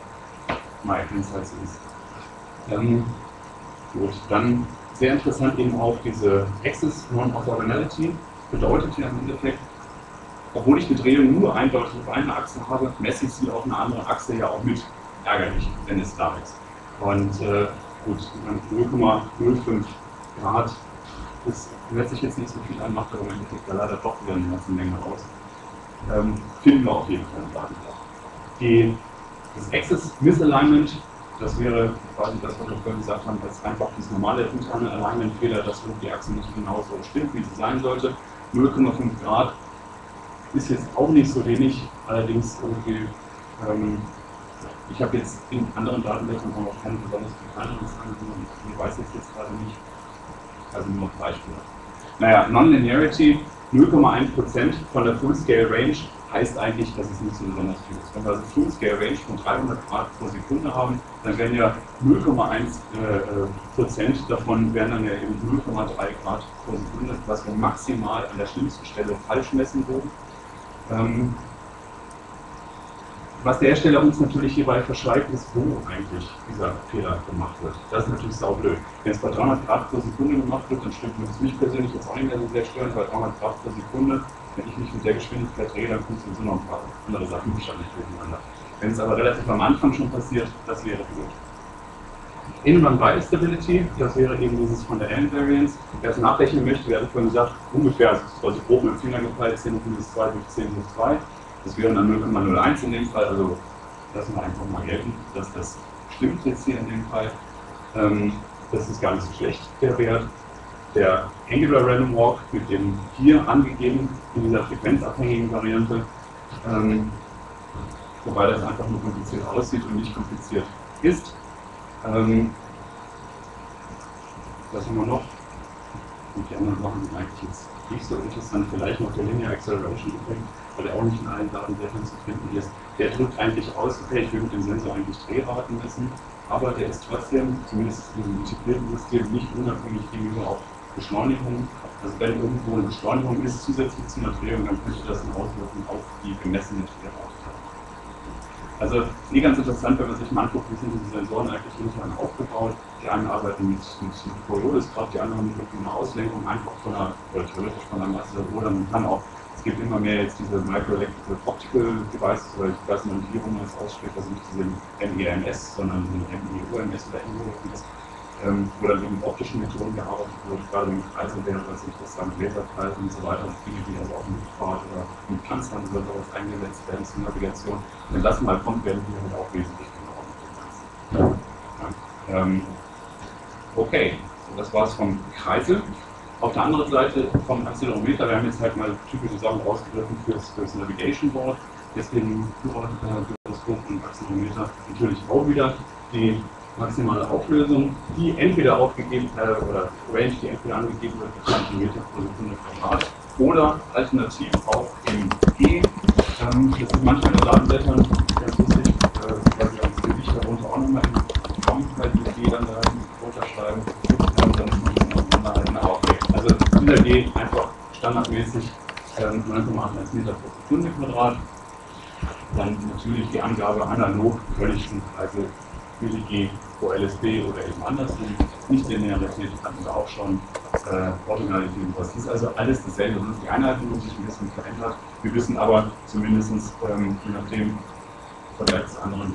mal wenn es halt so ist. Ähm, gut, dann sehr interessant eben auch diese Axis Non-Orthogonality. Bedeutet ja im Endeffekt, obwohl ich eine Drehung nur eindeutig auf einer Achse habe, messe ich sie auf einer anderen Achse ja auch mit. Ärgerlich, wenn es da ist. Und äh, gut, null Komma null fünf Grad, das hört sich jetzt nicht so viel an, macht aber im Endeffekt leider doch wieder eine ganze Menge aus. Ähm, finden wir auf jeden Fall im Datenblatt. Die, das Axis Misalignment, das wäre quasi das, was wir vorhin gesagt haben, das ist einfach das normale interne Alignment-Fehler, dass die Achse nicht genau so stimmt, wie sie sein sollte. null Komma fünf Grad ist jetzt auch nicht so wenig, allerdings irgendwie, ähm, ich habe jetzt in anderen Datenblättern auch noch keine besonders kleineren Zahlen, ich weiß jetzt, jetzt gerade nicht, also nur noch Beispiele. Naja, Non-Linearity, null Komma eins Prozent von der Full-Scale Range heißt eigentlich, dass es nicht so besonders viel ist. Wenn wir also Full-Scale Range von dreihundert Grad pro Sekunde haben, dann werden ja null Komma eins Prozent davon wären dann ja eben null Komma drei Grad pro Sekunde, was wir maximal an der schlimmsten Stelle falsch messen würden. Ähm, was der Hersteller uns natürlich hierbei verschweigt, ist, wo eigentlich dieser Fehler gemacht wird. Das ist natürlich saublöd. Wenn es bei dreihundert Grad pro Sekunde gemacht wird, dann stimmt es mich persönlich jetzt auch nicht mehr so sehr störend, weil dreihundert Grad pro Sekunde, wenn ich mich mit der Geschwindigkeit drehe, dann kommt sowieso noch ein paar andere Sachen wahrscheinlich durcheinander. Wenn es aber relativ am Anfang schon passiert, das wäre gut. In-Run-Bias-Stability, das wäre eben dieses von der N-Variance. Wer es nachrechnen möchte, wir hatten vorhin gesagt, ungefähr, also grob mit dem Finger gepeilt, zehn hoch minus zwei durch zehn hoch zwei. Das wäre dann null Komma null eins in dem Fall, also lassen wir einfach mal gelten, dass das stimmt jetzt hier in dem Fall. Ähm, das ist gar nicht so schlecht, der Wert. Der Angular Random Walk mit dem hier angegeben in dieser frequenzabhängigen Variante, ähm, wobei das einfach nur kompliziert aussieht und nicht kompliziert ist. Ähm, was haben wir noch? Und die anderen Sachen sind eigentlich jetzt nicht so interessant. Vielleicht noch der Linear Acceleration Effekt, weil der auch nicht in allen Datenblättern zu finden ist. Der drückt eigentlich aus, okay, ich will mit dem Sensor eigentlich Drehraten messen, aber der ist trotzdem, zumindest in diesem integrierten System, nicht unabhängig gegenüber auch Beschleunigung. Also wenn irgendwo eine Beschleunigung ist, zusätzlich zu einer Drehung, dann könnte das eine Auswirkung auf die gemessene Drehrate haben. Also eh ganz interessant, wenn man sich mal anguckt, wie sind diese Sensoren eigentlich intern aufgebaut. Die einen arbeiten mit, mit, mit Corioliskraft, die anderen mit einer Auslenkung einfach von einer, oder theoretisch von einer Masse, oder man kann auch, es gibt immer mehr jetzt diese Microelectrical Optical Devices, oder ich weiß nicht, wie man das ausspricht, also nicht diese M E M S, sondern diese M E O M S oder M E O M S, ähm, wo dann eben mit optischen Methoden gearbeitet wird, gerade mit Kreisen wäre das interessant, Laserkreisen und so weiter, und Dinge, die also auch mit Luftfahrt oder mit Panzern oder sowas eingesetzt werden zur Navigation. Wenn das mal kommt, werden die halt auch wesentlich genauer mit dem Ganzen. Ja. Ähm, okay, so, das war's vom Kreisel. Auf der anderen Seite vom Accelerometer, wir haben jetzt halt mal typische Sachen rausgegriffen fürs, fürs Navigation Board, deswegen Gyroskop und Accelerometer natürlich auch wieder die maximale Auflösung, die entweder aufgegeben äh, oder Range, die entweder angegeben wird mit Zentimeter pro Sekunde Quadrat oder alternativ auch im G. Ähm, das ist manchmal in Datenblättern ganz lustig, äh, weil wir das Gewicht darunter auch nochmal in Raum halt mit G dann da runterschreiben und dann ein bisschen auseinanderhalten. Aber okay, also dieser G einfach standardmäßig ähm, neun Komma acht Meter pro Sekunde Quadrat. Dann natürlich die Angabe analog, völlig also Milli-G pro L S B oder eben andersrum. Nicht-Linearität hatten wir auch schon. Äh, Ordinalität und was. Das ist also alles dasselbe. Das ist die Einheiten, die sich ein bisschen verändert. Wir wissen aber zumindest, ähm, je nachdem, im Vergleich zu anderen,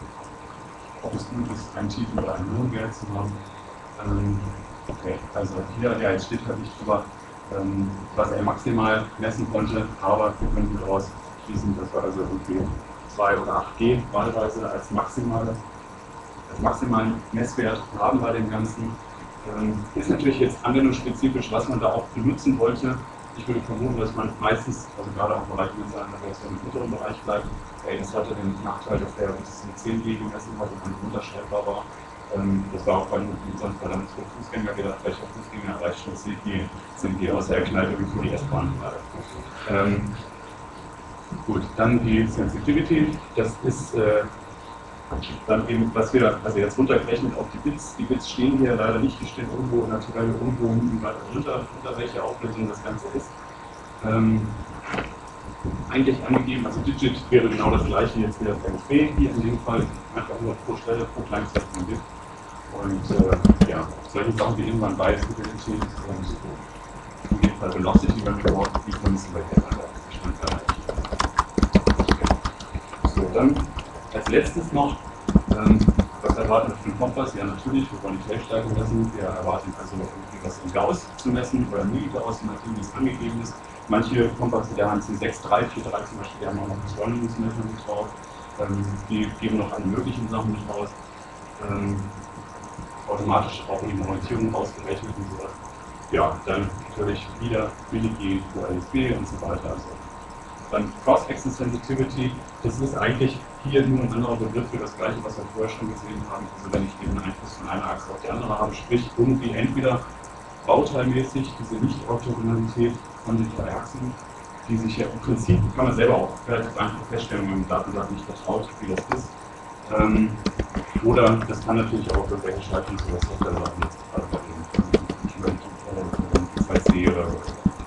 ob es gut ist, einen Tiefen oder einen hohen Wert zu haben. Ähm, okay, also hier, ja, jetzt steht halt nicht drüber, ähm, was er maximal messen konnte, aber wir können daraus schließen, dass wir also irgendwie zwei oder acht G wahlweise als maximale als maximalen Messwert haben bei dem Ganzen. Ähm, ist natürlich jetzt anwendungsspezifisch, was man da auch benutzen wollte. Ich würde vermuten, dass man meistens, also gerade auch im Bereich mit seiner Navigation im mittleren Bereich bleibt. Ey, das hatte den Nachteil, dass der uns mit zehn G gemessen hat und dann unterschreibbar war. Ähm, das war auch bei unseren verdammt für Fußgänger gedacht, welcher Fußgänger erreicht schon zehn G, zehn G aus der Kneipe wie für die S-Bahn. Ähm, gut, dann die Sensitivity. Das ist äh, dann eben, was wir, also jetzt runtergerechnet auf die Bits, die Bits stehen hier leider nicht, die stehen irgendwo in der Tabelle irgendwo weiter runter, unter welcher Auflösung das Ganze ist. Ähm, eigentlich angegeben, also Digit wäre genau das gleiche jetzt wie das M B, hier in dem Fall einfach nur pro Stelle, pro Kleinstadt von Bit. Und äh, ja, solche Sachen wie irgendwann Bias-Fidelity und in dem Fall Velocity, wenn wir brauchen, die können es über die Bestandteile erreichen. So, dann als letztes noch, ähm, was erwarten wir für den Kompass? Ja, natürlich, wir wollen die Feldstärke messen. Wir erwarten also irgendwie was in Gauss zu messen oder Milligauss, je nachdem, wie es angegeben ist. Manche Kompasse der haben sechs drei, vier drei zum Beispiel, die haben auch noch Beschleunigungsmesser mit drauf. Ähm, die geben noch alle möglichen Sachen mit raus. Ähm, automatisch auch eben Orientierung ausgerechnet und so weiter. Ja, dann natürlich wieder Milli-G pro L S B und so weiter. Also dann Cross-Axis Sensitivity, das ist eigentlich hier nur ein anderer Begriff für das gleiche, was wir vorher schon gesehen haben. Also wenn ich den Einfluss von einer Achse auf die andere habe, sprich irgendwie entweder bauteilmäßig diese Nicht-Orthogonalität von den drei Achsen, die sich ja im Prinzip, kann man selber auch relativ einfach feststellen, wenn man dem Datenblatt nicht vertraut, wie das ist. Ähm, oder das kann natürlich auch durch welche Schaltung zu was Software-Sachen jetzt gerade bei den zwei C oder so.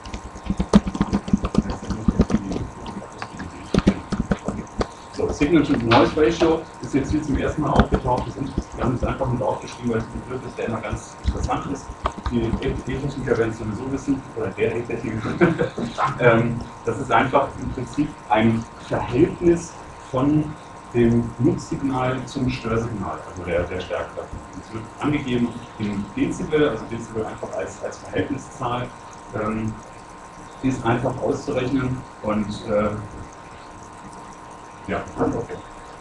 So, Signal-to-Noise Ratio ist jetzt hier zum ersten Mal aufgetaucht. Wir haben es einfach nur aufgeschrieben, weil es ein Begriff ist, der immer ganz interessant ist. Die E-Techniker werden es sowieso wissen, oder der E-Techniker. ähm, das ist einfach im Prinzip ein Verhältnis von dem Nutzsignal zum Störsignal, also der, der Stärke davon. Es wird angegeben in Dezibel, also Dezibel einfach als, als Verhältniszahl, ähm, ist einfach auszurechnen und äh, ja, okay.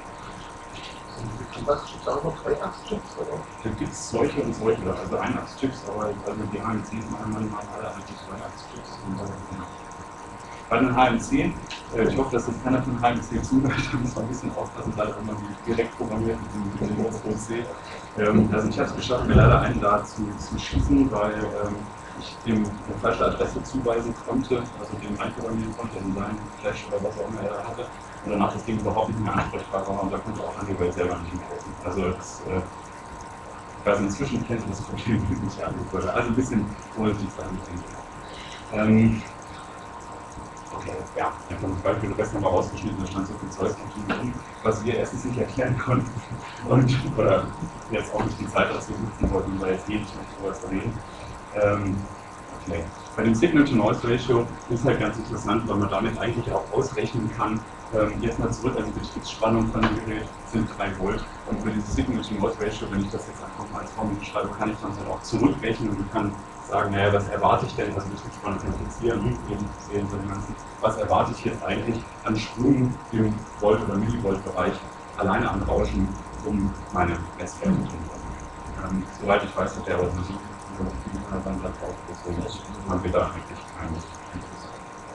Was gibt es auch noch zwei Achschips, oder? Da gibt es solche und solche, also Einachschips, aber also die H M Cs machen manchmal alle eigentlich zwei Achschips. Bei den H M C, äh, ich hoffe, dass jetzt keiner von H M C zuhört, da muss man ein bisschen aufpassen, leider immer die direkt programmiert mit dem O C. Ähm, also ich habe es geschafft, mir leider einen da zu, zu schießen, weil ähm, ich dem eine falsche Adresse zuweisen konnte, also dem einprogrammieren konnte in seinem Flash oder was auch immer er da hatte. Und danach das Ding überhaupt nicht mehr ansprechbar war und da konnte auch Anwalt selber nicht mehr helfen. Also das, äh, ich weiß inzwischen kennt ihr das Problem nicht angehört. Also ein bisschen vorsichtig sein. Ähm, ja, einfach ein Beispiel, du hast nochmal rausgeschnitten, da stand so viel Zeug drin, was wir erstens nicht erklären konnten und, oder jetzt auch nicht die Zeit dazu nutzen wollten, weil jetzt ewig noch drüber zu reden. Ähm, okay. Bei dem Signal-to-Noise-Ratio ist halt ganz interessant, weil man damit eigentlich auch ausrechnen kann, ähm, jetzt mal zurück, also die Betriebsspannung von dem Gerät sind drei Volt und über dieses Signal-to-Noise-Ratio, wenn ich das jetzt einfach mal als Formel beschreibe, kann ich dann halt auch zurückrechnen und kann sagen, naja, was erwarte ich denn, also Betriebsspannung simplizieren, eben sehen so den ganzen, was erwarte ich jetzt eigentlich an Sprüngen im Volt- oder Millivolt-Bereich alleine an Rauschen, um meine Messwerte zu tun. Ähm, soweit ich weiß, hat der aber Musik dann drauf, deswegen haben wir da eigentlich keine Interesse.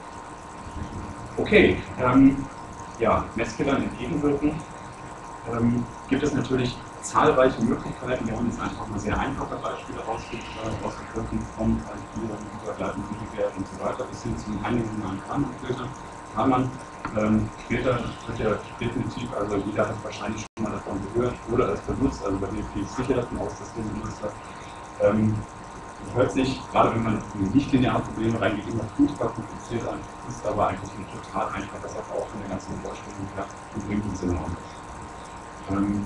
Okay, ähm, ja, Messkillern entgegenwirken. Ähm, gibt es natürlich zahlreiche Möglichkeiten. Wir haben jetzt einfach mal sehr einfache Beispiele rausgegriffen, vom übergleitenden Mittelwert und so weiter bis hin zum eindimensionalen Kahnenfilter. Kann ähm, später wird ja definitiv, also jeder hat wahrscheinlich schon mal davon gehört oder es benutzt, also bei dem viel sicher davon aus, dass den benutzt hat. Ähm, hört sich, gerade wenn man in nicht-lineare Probleme reingeht, immer furchtbar kompliziert an, ist aber eigentlich ein total einfacher Sache, auch von der ganzen Vorstellung her und bringt uns enorm. Ähm,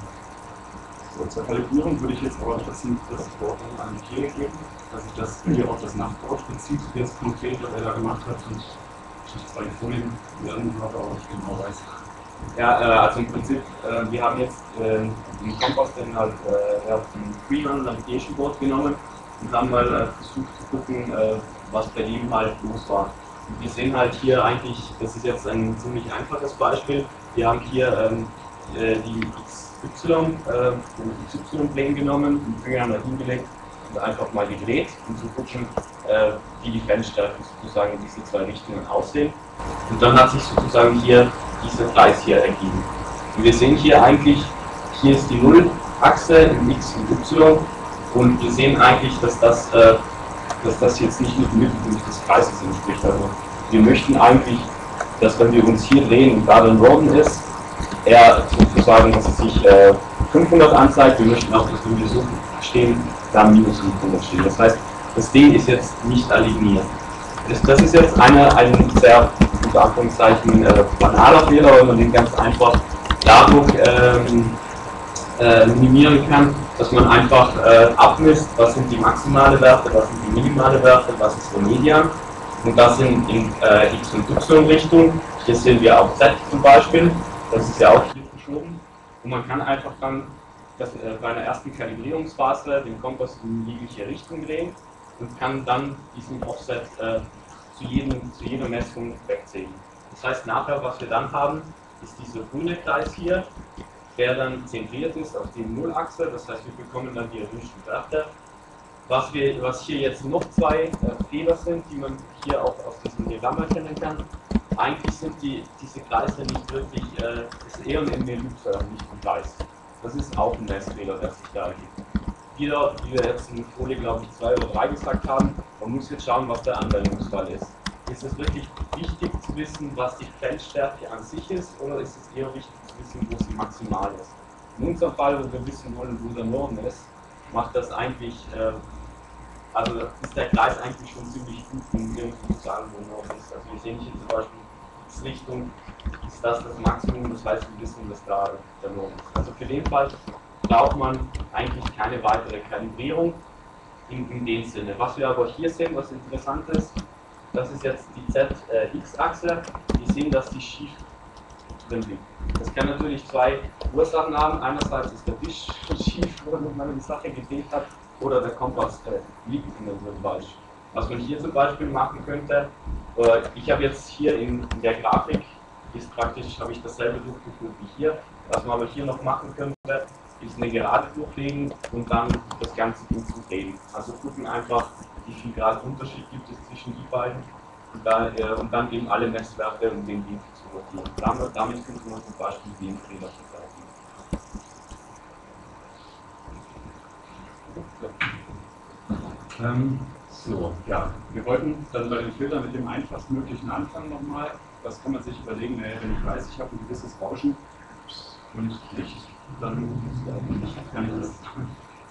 so, zur Kalibrierung würde ich jetzt aber trotzdem das Wort an Michael geben, dass ich das hier auf das Nachtwort bezieht, jetzt konkret, was er da gemacht hat, und ich zwar die Folien lernen habe, aber ich genau weiß. Ja, äh, also im Prinzip, äh, wir haben jetzt äh, den Kompass, den halt äh, ein Freerun Navigation Board genommen und haben mal äh, versucht zu gucken, äh, was bei ihm halt los war. Und wir sehen halt hier eigentlich, das ist jetzt ein ziemlich einfaches Beispiel, wir haben hier ähm, äh, die X Y, äh, den X Y-Plane genommen, den Finger mal hingelegt und einfach mal gedreht, um zu gucken, äh, wie die Grenzstärken sozusagen in diese zwei Richtungen aussehen. Und dann hat sich sozusagen hier dieser Kreis hier ergeben. Und wir sehen hier eigentlich, hier ist die Null-Achse im X und Y und wir sehen eigentlich, dass das, äh, dass das jetzt nicht mit dem Mittelpunkt des Kreises entspricht. Also wir möchten eigentlich, dass wenn wir uns hier drehen und da der Norden ist, er sozusagen, dass es sich äh, fünfhundert anzeigt, wir möchten auch, dass wenn wir so stehen, da minus fünfhundert stehen. Das heißt, das D ist jetzt nicht aligniert. Das ist jetzt eine, ein sehr, unter Anführungszeichen, äh, banaler Fehler, weil man den ganz einfach dadurch ähm, äh, minimieren kann, dass man einfach äh, abmisst, was sind die maximale Werte, was sind die minimale Werte, was ist der Median. Und das in, in äh, X- und Y-Richtung. Hier sehen wir auch Z zum Beispiel, das ist ja auch hier verschoben. Und man kann einfach dann das, äh, bei einer ersten Kalibrierungsphase den Kompass in jegliche Richtung drehen und kann dann diesen Offset äh, zu, jedem, zu jeder Messung wegziehen. Das heißt, nachher, was wir dann haben, ist dieser grüne Kreis hier, der dann zentriert ist auf die Nullachse, das heißt, wir bekommen dann die erwünschten Werte. Was, wir, was hier jetzt noch zwei äh, Fehler sind, die man hier auch aus diesem Diagramm erkennen kann, eigentlich sind die, diese Kreise nicht wirklich, äh, ist eher ein Ellipse, nicht ein Kreis. Das ist auch ein Messfehler, der sich da ergibt. Wieder, wie wir jetzt in Folie, glaube ich, zwei oder drei gesagt haben, man muss jetzt schauen, was der Anwendungsfall ist. Ist es wirklich wichtig zu wissen, was die Feldstärke an sich ist, oder ist es eher wichtig zu wissen, wo sie maximal ist? In unserem Fall, wo wir wissen wollen, wo der Norden ist, macht das eigentlich, äh, also ist der Kreis eigentlich schon ziemlich gut, um irgendwie zu sagen, wo Norden ist. Also wir sehen hier zum Beispiel, die Richtung ist das das Maximum, das heißt, wir wissen, dass da der Norden ist. Also für den Fall braucht man eigentlich keine weitere Kalibrierung in, in dem Sinne. Was wir aber hier sehen, was interessant ist, das ist jetzt die Z X-Achse. Wir sehen, dass die schief drin liegt. Das kann natürlich zwei Ursachen haben. Einerseits ist der Tisch schief, wo man die Sache gedreht hat, oder der Kompass äh, liegt in der falsch. Was man hier zum Beispiel machen könnte, äh, ich habe jetzt hier in, in der Grafik, ist praktisch, habe ich dasselbe durchgeführt wie hier. Was man aber hier noch machen könnte, ist eine Gerade durchlegen und dann das Ganze durchdrehen. Also gucken einfach, wie viel Grad Unterschied gibt es zwischen die beiden und, da, äh, und dann eben alle Messwerte und den Winkel zu notieren. Damit, damit könnte man zum Beispiel den Fehler vergleichen. Ähm, so, ja, wir wollten dann bei den Filtern mit dem einfachstmöglichen anfangen nochmal. Was kann man sich überlegen, naja, wenn ich weiß, ich habe ein gewisses Rauschen und Licht, dann kann ich das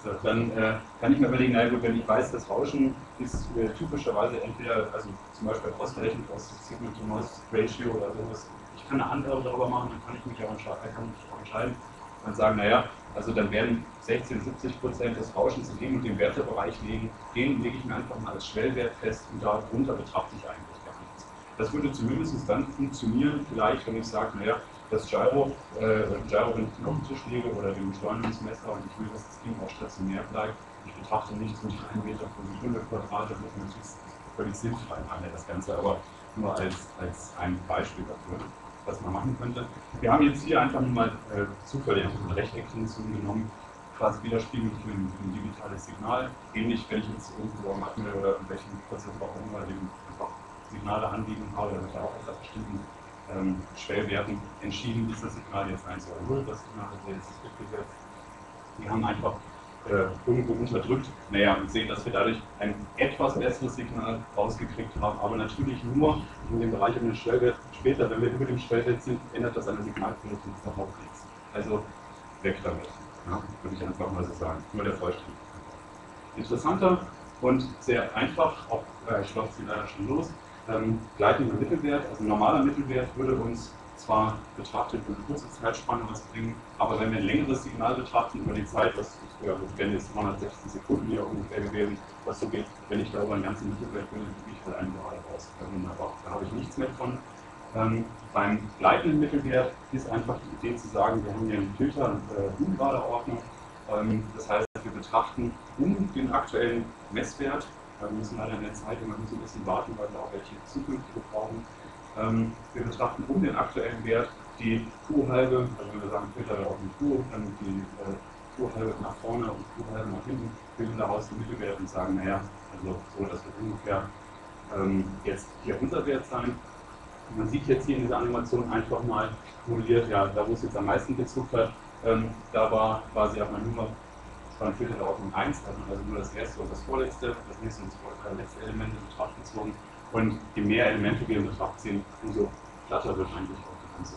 So, dann äh, kann ich mir überlegen, na gut, wenn ich weiß, das Rauschen ist äh, typischerweise entweder, also zum Beispiel ausgerechnet aus Signal-to-Noise-Ratio oder sowas, ich kann eine Angabe darüber machen, dann kann ich mich auch entscheiden, kann mich auch entscheiden und sagen, naja, also dann werden sechzig, siebzig Prozent des Rauschens in dem und dem Wertebereich liegen, den lege ich mir einfach mal als Schwellwert fest und darunter betrachte ich eigentlich gar nichts. Das würde zumindest dann funktionieren, vielleicht, wenn ich sage, naja, das Gyro, äh, Gyro, wenn ich den auf den Tisch lege oder den Beschleunigungsmesser und ich will, dass das Ding auch stationär bleibt, ich betrachte nichts mit einem Meter pro Sekunde Quadrat, das ist natürlich völlig sinnfrei, das Ganze, aber nur als, als ein Beispiel dafür, was man machen könnte. Wir haben jetzt hier einfach nur mal äh, zufällig eine Rechteckfunktion genommen, quasi widerspiegelt für ein, für ein digitales Signal. Ähnlich, wenn ich jetzt irgendwo am Atmel oder in welchem Prozess auch immer den einfach Signale anbieten habe, dann wird ja auch unter bestimmten ähm, Schwellwerten entschieden, ist das Signal jetzt eins oder null, das Signal ist jetzt durchgesetzt. Wir haben einfach äh, irgendwo unterdrückt, naja, und sehen, dass wir dadurch ein etwas besseres Signal rausgekriegt haben, aber natürlich nur in dem Bereich um den Schwellwert. Später, wenn wir über dem Schwellwert sind, ändert das an der Signalqualität überhaupt nichts. Also weg damit, ja, würde ich einfach mal so sagen, nur der Vollständigkeit. Interessanter und sehr einfach, auch äh, ich laufe sie leider schon los, ähm, gleitender Mittelwert, also ein normaler Mittelwert würde uns zwar betrachtet für eine kurze Zeitspanne was bringen, aber wenn wir ein längeres Signal betrachten über die Zeit, das ja, wären jetzt zweihundertsechzig Sekunden hier ungefähr gewesen, was so geht, wenn ich da über einen ganzen Mittelwert bin, dann kriege ich halt einen Grad raus. Wunderbar, da habe ich nichts mehr von. Ähm, beim gleitenden Mittelwert ist einfach die Idee zu sagen, wir haben hier einen Filter und äh, ungerade Ordnung. Ähm, das heißt, wir betrachten um den aktuellen Messwert, wir müssen leider in der Zeit immer so ein bisschen warten, weil wir auch welche zukünftige brauchen. Ähm, wir betrachten um den aktuellen Wert die Q-Halbe, also wenn wir sagen Filter auf den Q, dann die äh, Q-Halbe nach vorne und Q-Halbe nach hinten, bilden daraus den Mittelwert und sagen, naja, also so, das wird ungefähr ähm, jetzt hier unser Wert sein. Und man sieht jetzt hier in dieser Animation einfach mal modelliert, ja, da wo es jetzt am meisten gezuckt hat, ähm, da war quasi auch mal nur ein Filter der Ordnung eins, also nur das erste und das vorletzte, das nächste und das letzte Element in Betracht gezogen. Und je mehr Elemente wir in Betracht ziehen, umso glatter wird eigentlich auch die ganze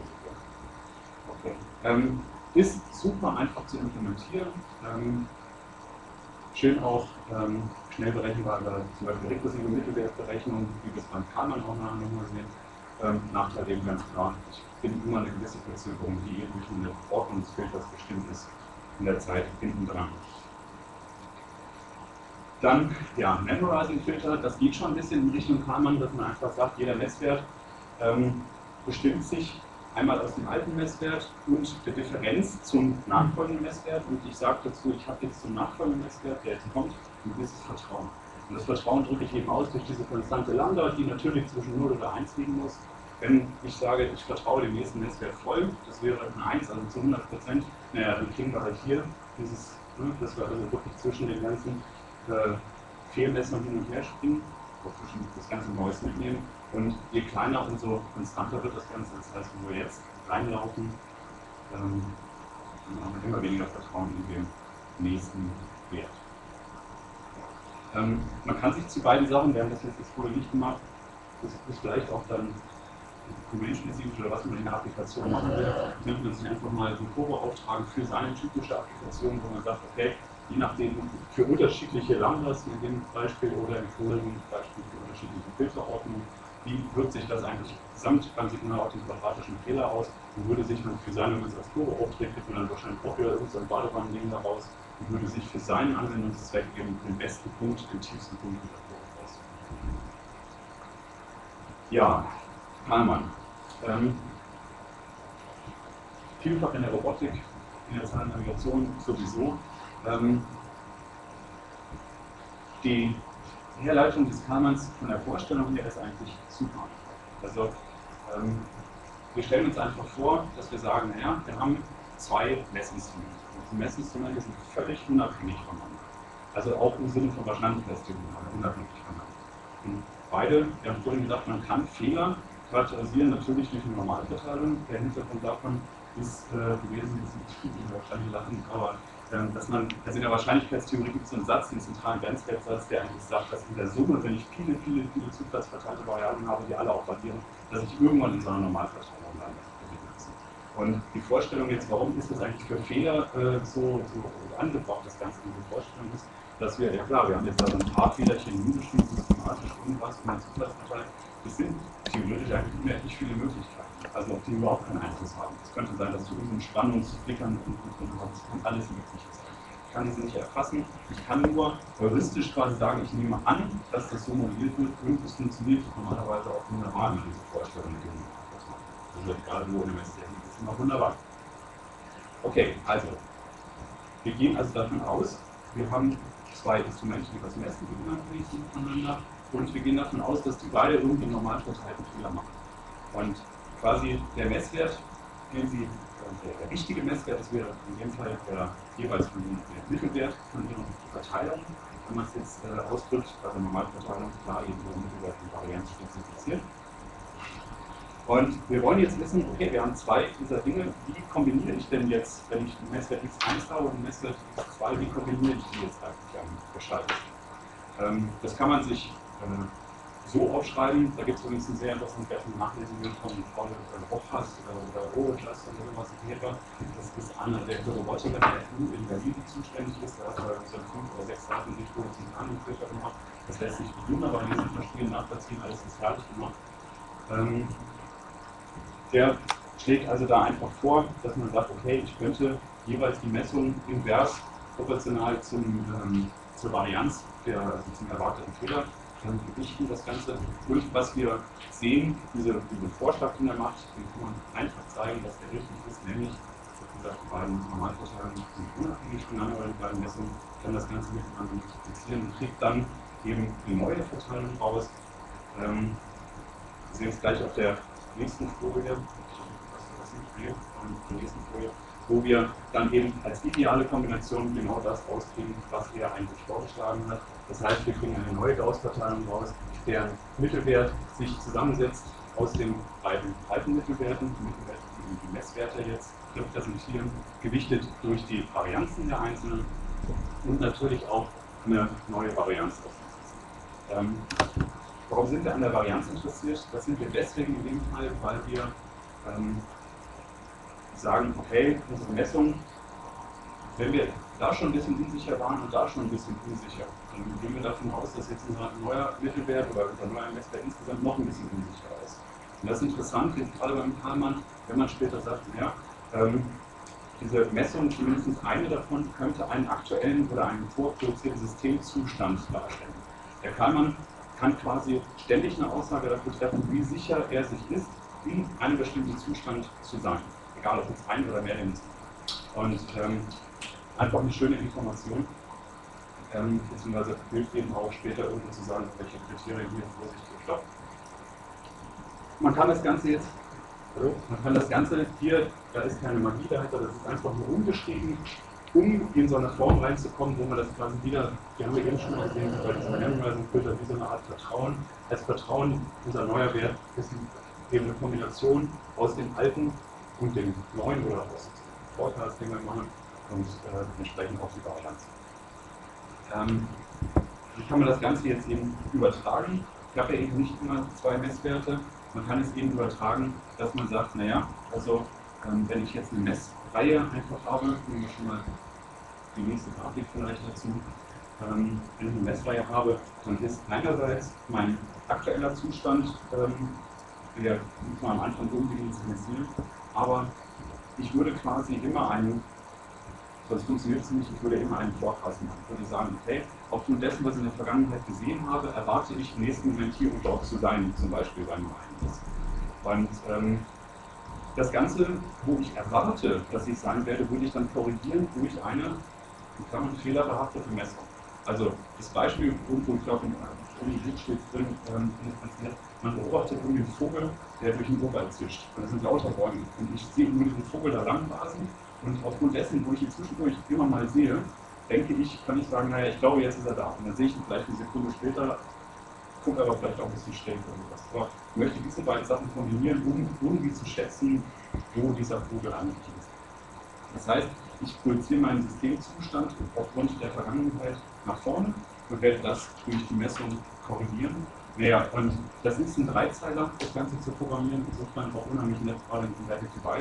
Schwelle. Okay. Ähm, ist super einfach zu implementieren. Ähm, schön auch ähm, schnell berechenbar, zum Beispiel rekursive Mittelwertberechnung, wie wir es beim Kalman auch nochmal sehen. Ähm, Nachteil eben ganz klar, ich finde immer eine gewisse Verzögerung, die eben durch eine Ordnung des Filters bestimmt ist, in der Zeit hinten dran. Dann, ja, Memorizing-Filter, das geht schon ein bisschen in Richtung Kalman, dass man einfach sagt, jeder Messwert ähm, bestimmt sich einmal aus dem alten Messwert und der Differenz zum nachfolgenden Messwert. Und ich sage dazu, ich habe jetzt zum nachfolgenden Messwert, der jetzt kommt, ein gewisses Vertrauen. Und das Vertrauen drücke ich eben aus durch diese konstante Lambda, die natürlich zwischen null oder eins liegen muss. Wenn ich sage, ich vertraue dem nächsten Messwert voll, das wäre eine eins, also zu hundert Prozent, naja, dann kriegen wir halt hier dieses, ne, dass wir also wirklich zwischen den ganzen äh, Fehlmessern hin und her springen, zwischen das ganze Neues mitnehmen. Und je kleiner, umso konstanter wird das Ganze. Das heißt, wenn wir jetzt reinlaufen, ähm, dann haben wir immer weniger Vertrauen in den nächsten Wert. Ähm, man kann sich zu beiden Sachen, wir haben das jetzt das vorher nicht gemacht, das ist vielleicht auch dann domain-spezifisch oder was man in der Applikation machen will, könnte man sich einfach mal so Probe auftragen für seine typische Applikation, wo man sagt, okay, je nachdem für unterschiedliche Lambdas in dem Beispiel oder im vorigen Beispiel für unterschiedliche Filterordnungen, wie wirkt sich das eigentlich gesamt beim Signal auf den quadratischen Fehler aus und würde sich man für seine, wenn man es als Probe aufträgt, kriegt man dann wahrscheinlich auch wieder irgendein Badewannending daraus und würde sich für seinen Anwendungszweck eben den besten Punkt, den tiefsten Punkt wieder aussuchen. Ja, Kalman. Ähm, vielfach in der Robotik, in der Zahlennavigation sowieso. Ähm, die Herleitung des Kalmans von der Vorstellung her ist eigentlich super. Also ähm, wir stellen uns einfach vor, dass wir sagen, naja, wir haben zwei Messinstrumente. Die Messinstrumente sind völlig unabhängig voneinander. Also auch im Sinne von Wahrscheinlichkeitstheorie, aber unabhängig voneinander. Und beide, wir haben vorhin gesagt, man kann Fehler charakterisieren, natürlich durch eine Normalverteilung. Der Hintergrund davon ist äh, gewesen, das ist wahrscheinlich lachen, aber äh, dass man, also in der Wahrscheinlichkeitstheorie gibt es so einen Satz, den zentralen Grenzwertsatz, der eigentlich sagt, dass in der Summe, wenn ich viele, viele, viele zufallsverteilte Variablen habe, die alle auch variieren, dass ich irgendwann in so einer Normalverteilung lande. Und die Vorstellung jetzt, warum ist das eigentlich für Fehler äh, so, so angebracht, das Ganze, diese Vorstellung ist, dass wir, ja klar, wir haben jetzt da so ein paar Fehlerchen hingeschrieben, systematisch irgendwas und dann Zufallsverteilung. Das sind theoretisch eigentlich unendlich viele Möglichkeiten, also auf die wir überhaupt keinen Einfluss haben. Es könnte sein, dass du irgendeinen Spannungsflickern und, und, und, und das kann alles Mögliche sein. Ich kann diese nicht erfassen, ich kann nur heuristisch quasi sagen, ich nehme an, dass das so modelliert wird, irgendwas funktioniert normalerweise auch wunderbar mit dieser Vorstellung. Also egal wo in der Messtechnik ist immer wunderbar. Okay, also, wir gehen also davon aus, wir haben zwei Instrumente, die was messen, die unabhängig sind voneinander, und wir gehen davon aus, dass die beide irgendwie normal verteilten Fehler machen. Und quasi der Messwert, den sie, der, der richtige Messwert, das wäre in dem Fall der jeweils von dem Mittelwert von ihren Verteilungen, wenn man es jetzt äh, ausdrückt, also Normalverteilung, klar eben der Mittelwert und Varianz spezifiziert. Und wir wollen jetzt wissen, okay, wir haben zwei dieser Dinge, wie kombiniere ich denn jetzt, wenn ich den Messwert x eins habe und den Messwert x zwei, wie kombiniere ich die jetzt eigentlich am gescheitesten? Ähm, das kann man sich äh, so aufschreiben, da gibt es übrigens einen sehr interessanten Wert zum Nachlesen von Paul Hoffhass oder Rohglas und irgendwas in etwa. Das ist einer der Robotiker, der F U in Berlin zuständig ist, der hat so fünf oder sechs Seiten sich vor sich Anführer gemacht. Das lässt sich wunderbar lesen, verstehen, nachvollziehen, alles ist fertig gemacht. Ähm, Der schlägt also da einfach vor, dass man sagt, okay, ich könnte jeweils die Messung invers proportional zum, ähm, zur Varianz, der, also zum erwarteten Fehler, ähm, gewichten das Ganze. Und was wir sehen, diese, diese Vorschlag, den er macht, den kann man einfach zeigen, dass der richtig ist, nämlich, wie gesagt, die beiden Normalverteilungen sind unabhängig voneinander, weil die beiden Messungen kann das Ganze miteinander multiplizieren und kriegt dann eben die neue Verteilung raus. Ähm, wir sehen es gleich auf der nächsten Folie, die nächsten Folie, wo wir dann eben als ideale Kombination genau das rauskriegen, was er eigentlich vorgeschlagen hat. Das heißt, wir kriegen eine neue Gauss-Verteilung raus, deren Mittelwert sich zusammensetzt aus den beiden alten Mittelwerten, die Mittelwerte, die die Messwerte jetzt repräsentieren, gewichtet durch die Varianzen der einzelnen und natürlich auch eine neue Varianz auszusetzen. Ähm, Warum sind wir an der Varianz interessiert? Das sind wir deswegen in dem Fall, weil wir ähm, sagen, okay, unsere Messung, wenn wir da schon ein bisschen unsicher waren und da schon ein bisschen unsicher, dann gehen wir davon aus, dass jetzt unser neuer Mittelwert oder unser neuer Messwert insgesamt noch ein bisschen unsicherer ist. Und das ist interessant, jetzt gerade beim Kalman, wenn man später sagt, ja, ähm, diese Messung, zumindest eine davon, könnte einen aktuellen oder einen vorproduzierten Systemzustand darstellen. Der Kalman kann quasi ständig eine Aussage dafür treffen, wie sicher er sich ist, in einem bestimmten Zustand zu sein. Egal, ob jetzt ein oder mehr Dimensionen. Und ähm, einfach eine schöne Information, ähm, beziehungsweise hilft eben auch später irgendwo zu sagen, welche Kriterien hier vorsichtig stoppt. Man kann das Ganze jetzt, man kann das Ganze hier, da ist keine Magie dahinter, das ist einfach nur umgeschrieben, um in so eine Form reinzukommen, wo man das quasi wieder, wir haben ja eben schon mal gesehen, bei diesem Randomizing-Filter, wie so eine Art Vertrauen. Als Vertrauen, unser neuer Wert, ist eben eine Kombination aus dem alten und dem neuen oder aus dem Forecast, den wir machen, und äh, entsprechend auch die Varianz. Ähm, wie kann man das Ganze jetzt eben übertragen? Ich habe ja eben nicht immer zwei Messwerte. Man kann es eben übertragen, dass man sagt, naja, also ähm, wenn ich jetzt eine Messreihe einfach habe, nehmen wir schon mal die nächste Grafik vielleicht dazu, ähm, wenn ich eine Messreihe habe, dann ist einerseits mein aktueller Zustand, ähm, der muss man am Anfang irgendwie initialisieren, aber ich würde quasi immer einen, sonst funktioniert es nicht, ich würde immer einen Forecast machen. Ich würde sagen, okay, aufgrund dessen, was ich in der Vergangenheit gesehen habe, erwarte ich im nächsten Moment hier und dort zu sein, zum Beispiel beim Einsatz. Und ähm, das Ganze, wo ich erwarte, dass ich sein werde, würde ich dann korrigieren durch eine, in Klammern, fehlerbehaftete Messung. Also das Beispiel, irgendwo, ich glaube, im Buch steht drin, ähm, man beobachtet irgendwie einen Vogel, der durch den Urwald zischt. Und das sind lauter Bäume. Und ich sehe nur diesen Vogel da langrasen. Und aufgrund dessen, wo ich ihn zwischendurch immer mal sehe, denke ich, kann ich sagen, naja, ich glaube, jetzt ist er da. Und dann sehe ich ihn vielleicht eine Sekunde später, gucke aber vielleicht auch ein bisschen schräg oder was. Aber ich möchte diese beiden Sachen kombinieren, um irgendwie zu schätzen, wo dieser Vogel eigentlich ist. Das heißt, ich projiziere meinen Systemzustand aufgrund der Vergangenheit nach vorne und werde das durch die Messung korrigieren. Naja, und das ist ein Dreizeiler, das Ganze zu programmieren, insofern auch unheimlich nett, gerade im Embedded Device.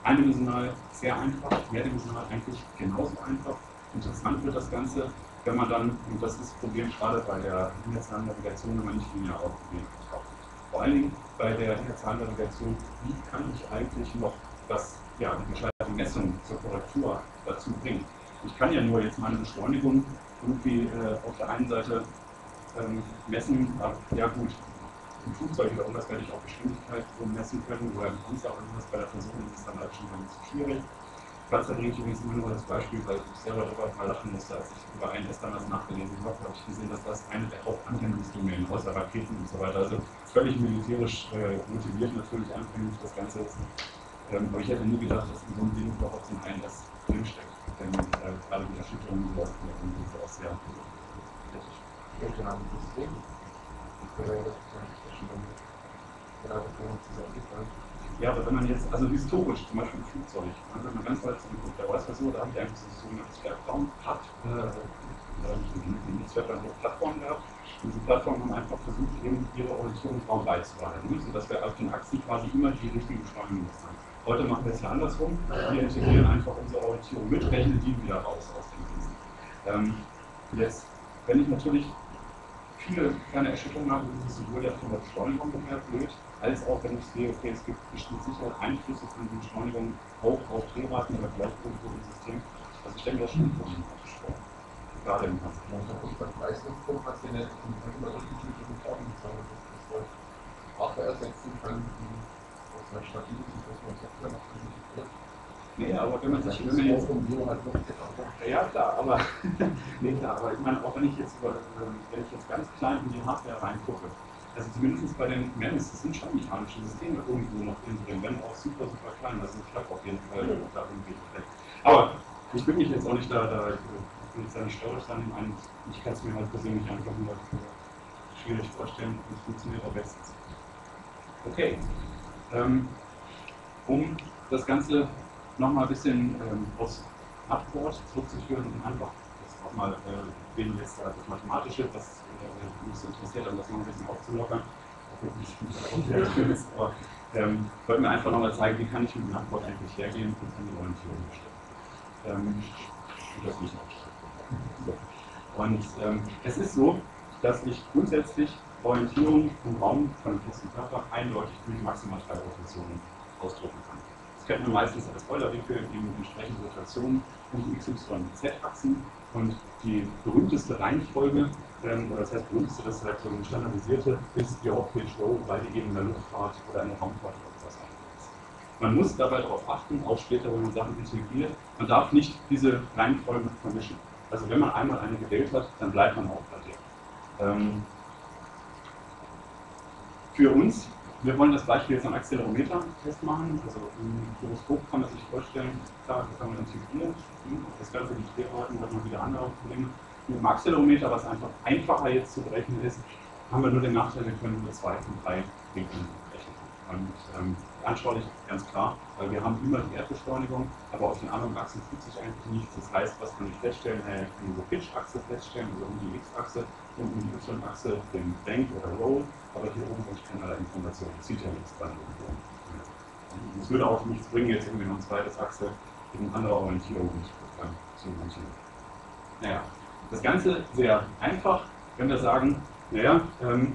eindimensional sehr einfach, mehrdimensional eigentlich genauso einfach. Interessant wird das Ganze, wenn man dann, und das ist das Problem gerade bei der inertialen Navigation, wenn man nicht linear aufgewählt betrachtet. Vor allen Dingen bei der inertialen Navigation, wie kann ich eigentlich noch das, ja, die gescheite Messung zur Korrektur dazu bringen? Ich kann ja nur jetzt meine Beschleunigung irgendwie äh, auf der einen Seite ähm, messen, aber, ja gut, im Flugzeug oder irgendwas werde ich auch Geschwindigkeit messen können, oder im Panzer oder irgendwas, bei der Person ist es dann halt schon ganz schwierig. Platz bringe ich übrigens immer nur das Beispiel, weil ich selber darüber mal lachen musste, als ich über ein S damals nachgelesen habe, habe ich gesehen, dass das eine der Hauptanwendungsdomänen außer Raketen und so weiter, also völlig militärisch äh, motiviert natürlich anfänglich das Ganze ist. Ähm, aber ich hätte nie gedacht, dass in so einem Ding überhaupt in ein S drinsteckt. Denn äh, gerade die Erschütterungen sowas in der Umgebung auch sehr kritisch. Ich möchte ein System. Ich wäre ja das schon gerade zusammengefallen. Ja, aber wenn man jetzt, also historisch, zum Beispiel im Flugzeug, wenn man ganz weit zurückguckt, da war es ja so, da haben die eigentlich so ein sogenanntes Bergraum-Pad, ein Netzwerk an Plattformen gehabt. Und diese Plattformen haben einfach versucht, eben ihre Orientierung raumweit zu behalten, sodass wir auf den Achsen quasi immer die richtige Beschleunigung haben. Heute machen wir es ja andersrum, wir integrieren einfach unsere Orientierung mit, rechnen die wieder raus aus dem Dienst. Ähm, jetzt, wenn ich natürlich viele kleine Erschütterungen habe, ist es sowohl ja von der Beschleunigung her blöd, als auch wenn ich sehe, okay, es gibt bestimmt sicher Einflüsse von den Beschleunigungen auch auf Drehraten oder vielleicht irgendwo im System. Also ich denke, das stimmt problematisch vor. Gerade im Panzer. Ja, da kommt beim Preisungsdruck, was wir nicht immer unterschiedliche Methoden sagen, dass das Zeug Hardware ersetzen kann, die aus einer stabilen Situation Software noch nicht wird. Nee, aber wenn man sich wenn man jetzt um halt noch ja klar, aber nee, klar, aber ich meine, auch wenn ich jetzt über, wenn ich jetzt ganz klein in die Hardware reingucke, also zumindest bei den Memes, das sind schon mechanische Systeme irgendwo noch drin, wenn auch super, super klein, also ich glaube auf jeden Fall da irgendwie perfekt. Aber ich will mich jetzt auch nicht da, da ich will jetzt da nicht stolz sein, ich kann es mir halt persönlich einfach nur schwierig vorstellen, es funktioniert am besten. Okay, ähm, um das Ganze nochmal ein bisschen ähm, aus Abwort zurückzuführen und einfach das auch mal äh, wegen jetzt das Mathematische, das äh, mich so interessiert, um das noch ein bisschen aufzulockern, aber ähm, wollten wir einfach nochmal zeigen, wie kann ich mit dem Abwort eigentlich hergehen und an die Orientierung bestellen. Ähm, und das nicht aufstellen. Und ähm, es ist so, dass ich grundsätzlich Orientierung im Raum von einem festen Körper eindeutig durch maximal drei Rotationen ausdrücken kann. Das kennt man meistens als Eulerwinkel, eben entsprechende Rotationen um die X Y und Z-Achsen. Und die berühmteste Reihenfolge, ähm, oder das heißt berühmteste, das ist halt so eine standardisierte, ist die Hawk-Page-Row, weil die eben in der Luftfahrt oder in der Raumfahrt oder sowas ist. Man muss dabei darauf achten, auch später, wenn man Sachen integriert, man darf nicht diese Reihenfolgen vermischen. Also wenn man einmal eine gewählt hat, dann bleibt man auch bei der. Ähm, für uns, wir wollen das Beispiel jetzt am Accelerometer festmachen, also im Gyroskop kann man sich vorstellen, klar, das kann man integrieren, das Ganze die Drehraten hat man wieder andere Probleme. Mit dem Accelerometer, was einfach einfacher jetzt zu berechnen ist, haben wir nur den Nachteil, wir können nur zwei von drei Winkeln berechnen. Und ähm, anschaulich ganz klar, weil wir haben immer die Erdbeschleunigung, aber auf den anderen Achsen tut sich eigentlich nichts. Das heißt, was kann ich feststellen? Ich kann diese Pitch-Achse feststellen, also um die X-Achse und um die Y-Achse den Bank oder Roll, aber hier oben habe ich keinerlei Informationen. Das sieht ja nichts dran irgendwo. Es würde auch nichts bringen, jetzt irgendwie noch ein zweites Achse in andere Orientierung zu montieren. Naja, das Ganze sehr einfach, wenn wir sagen, naja, ähm,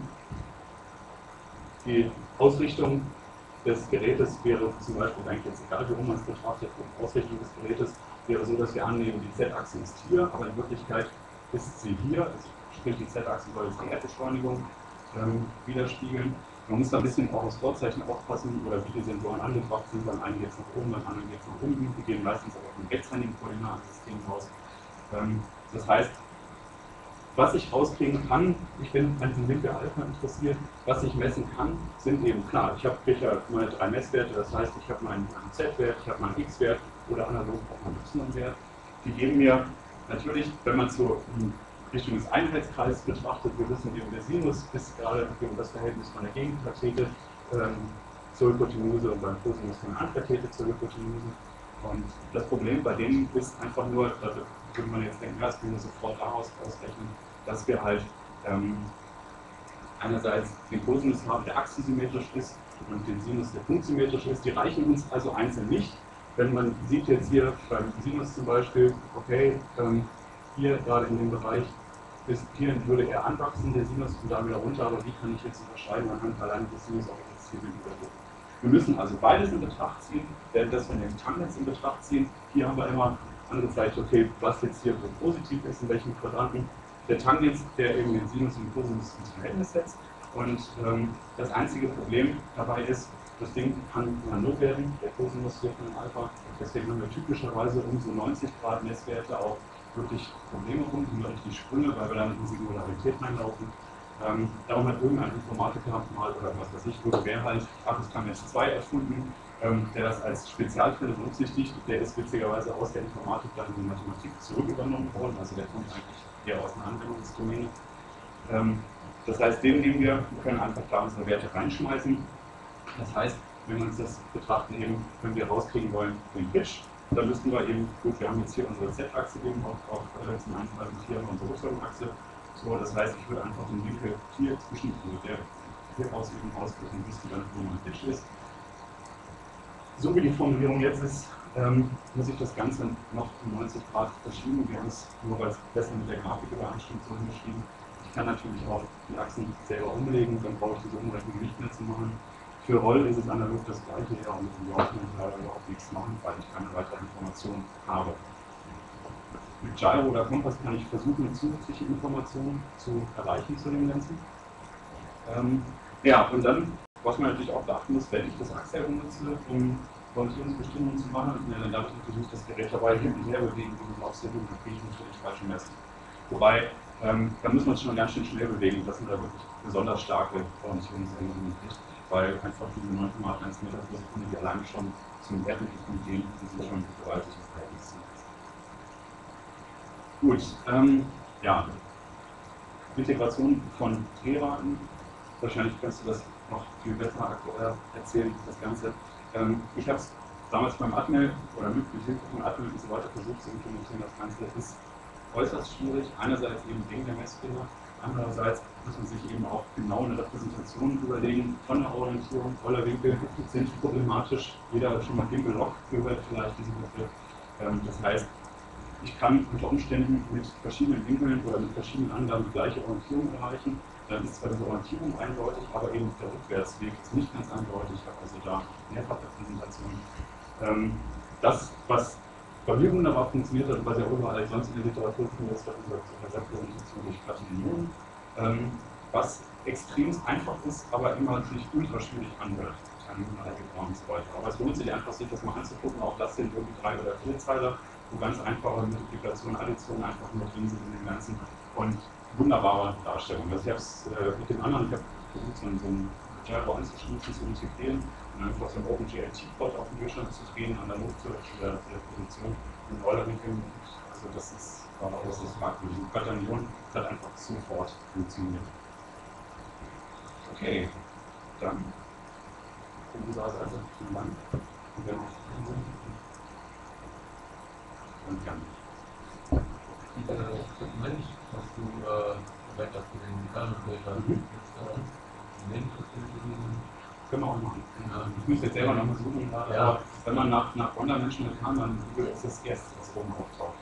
die Ausrichtung des Gerätes wäre zum Beispiel eigentlich jetzt egal, wie rum man es betrachtet, die Ausrichtung des Gerätes wäre so, dass wir annehmen, die Z-Achse ist hier, aber in Wirklichkeit ist sie hier, also sprich die Z-Achse soll jetzt die Erdbeschleunigung ähm, widerspiegeln. Man muss da ein bisschen auch aus Vorzeichen aufpassen, oder wie die Sensoren angebracht sind, beim einen geht es nach oben, beim anderen geht es nach unten, die gehen meistens aber vom rechtshändigen Koordinatensystem aus. Ähm, das heißt, was ich rauskriegen kann, ich bin an diesem Winkel Alpha interessiert, was ich messen kann, sind eben klar, ich habe ja meine drei Messwerte, das heißt, ich habe meinen Z-Wert, ich habe meinen X-Wert oder analog auch meinen Y-Wert. Die geben mir natürlich, wenn man so in Richtung des Einheitskreises betrachtet, wir wissen eben, der Sinus ist gerade das Verhältnis von der Gegenkathete ähm, zur Hypotenuse und beim Cosinus von der Ankathete zur Hypotenuse. Und das Problem bei denen ist einfach nur, da würde man jetzt denken, ja, das können wir sofort daraus ausrechnen, dass wir halt ähm, einerseits den Cosinus haben, der achsensymmetrisch ist, und den Sinus, der punktsymmetrisch ist. Die reichen uns also einzeln nicht. wenn man sieht jetzt hier beim Sinus zum Beispiel, okay, ähm, hier gerade in dem Bereich, bis hier würde er anwachsen, der Sinus, und da wieder runter, aber wie kann ich jetzt unterscheiden anhand allein des Sinus, ob ich jetzt hier bin oder so. Wir müssen also beides in Betracht ziehen, während das wir den Tangents in Betracht ziehen. Hier haben wir immer angezeigt, okay, was jetzt hier so positiv ist, in welchem Quadranten. Der Tangents, der eben den Sinus und den Cosinus ins Verhältnis setzt. Und ähm, das einzige Problem dabei ist, das Ding kann analog werden, der Cosinus hier von dem Alpha. Deswegen haben wir typischerweise um so neunzig Grad Messwerte auch wirklich Probleme rum, immer richtig Sprünge, weil wir dann in Singularität reinlaufen. Ähm, darum hat irgendein Informatiker mal, oder was weiß ich, irgendwer halt Artus Camesh zwei erfunden, ähm, der das als Spezialfälle berücksichtigt. Der ist witzigerweise aus der Informatik dann in die Mathematik zurück übernommen worden, also der kommt eigentlich eher aus einer Anwendungsdomäne. Ähm, das heißt, den nehmen wir, wir können einfach da unsere Werte reinschmeißen. Das heißt, wenn wir uns das betrachten, eben, wenn wir rauskriegen wollen, den Pitch, dann müssten wir eben, gut, wir haben jetzt hier unsere Z-Achse eben auf, auf äh, zum Einfall und hier unsere Y-Achse. So, das heißt, ich würde einfach den Winkel hier zwischen, also der hier aus eben ausdrücken, wüsste dann, wo mein Pitch ist. So wie die Formulierung jetzt ist, ähm, muss ich das Ganze noch um neunzig Grad verschieben. Wir haben es nur, weil es besser mit der Grafik übereinstimmt, so hingeschrieben. Ich kann natürlich auch die Achsen selber umlegen, dann brauche ich diese Umrechnung nicht mehr zu machen. Für Roll ist es analog das gleiche, ja, und mit dem J kann ich leider überhaupt nichts machen, weil ich keine weiteren Informationen habe. Mit Gyro oder Kompass kann ich versuchen, zusätzliche Informationen zu erreichen zu dem Ganzen. Ähm, ja, und dann, was man natürlich auch beachten muss, wenn ich das Axel benutze, um Orientierungsbestimmungen zu machen, ja, dann darf ich natürlich das Gerät dabei hin und her bewegen, um es aufzunehmen, dann kriege ich natürlich falsche Messen. Wobei, ähm, da muss man es schon ganz schön schnell bewegen, das sind da wirklich besonders starke Orientierungsänderungen nicht, weil einfach diese neun Komma eins Meter pro Sekunde, die allein schon zum Erdmittelpunkt gehen, die sind schon gewaltig im Verhältnis. Gut, ähm, ja, Integration von T-Raten, wahrscheinlich kannst du das noch viel besser erzählen, das Ganze. Ähm, ich habe es damals beim Atmel oder mit Hilfe von Atmel und so weiter versucht zu implementieren. Das Ganze ist äußerst schwierig. Einerseits eben wegen der Messfehler, andererseits muss man sich eben auch genau eine Repräsentation überlegen von der Orientierung. Euler-Winkel sind problematisch. Jeder hat schon mal Winkel-Log gehört, vielleicht diese Begriff. Ähm, das heißt, ich kann unter Umständen mit verschiedenen Winkeln oder mit verschiedenen Angaben die gleiche Orientierung erreichen. Dann ist zwar diese Orientierung eindeutig, aber eben der Rückwärtsweg ist nicht ganz eindeutig. Ich habe also da Mehrfachrepräsentationen. Ähm, das, was bei mir wunderbar funktioniert hat und was ja überall sonst in der Literatur findet, ist diese Repräsentation durch Kategorien, ähm, was extrem einfach ist, aber immer sich ultra schwierig anhört. Und so weiter. Aber es lohnt sich einfach, sich das mal anzugucken. Auch das sind irgendwie drei oder vier Zeiler, wo ganz einfache Multiplikation, Addition einfach nur drin sind in dem Ganzen und wunderbare Darstellung. Also ich habe es äh, mit dem anderen, ich habe versucht, so, so ein Gyro anzuschließen, zu integrieren und einfach so ein OpenGL-T-Pod auf den Bildschirm zu drehen, analog zu der, zu der Position in Euler-Winkeln. Also das ist, war auch das fragwürdig. Die Quaternion hat einfach sofort funktioniert. Okay, dann von unserer Seite vielen Dank. Und wenn noch Fragen sind, dann gerne. Diese Mensch, was du äh, vielleicht hast du den Kernfilter Mhm. Mensch, Können wir auch machen. Ich muss jetzt selber noch mal suchen, aber Ja. wenn man nach, nach Wondermenschen kann, dann ist das erste, was oben auftaucht.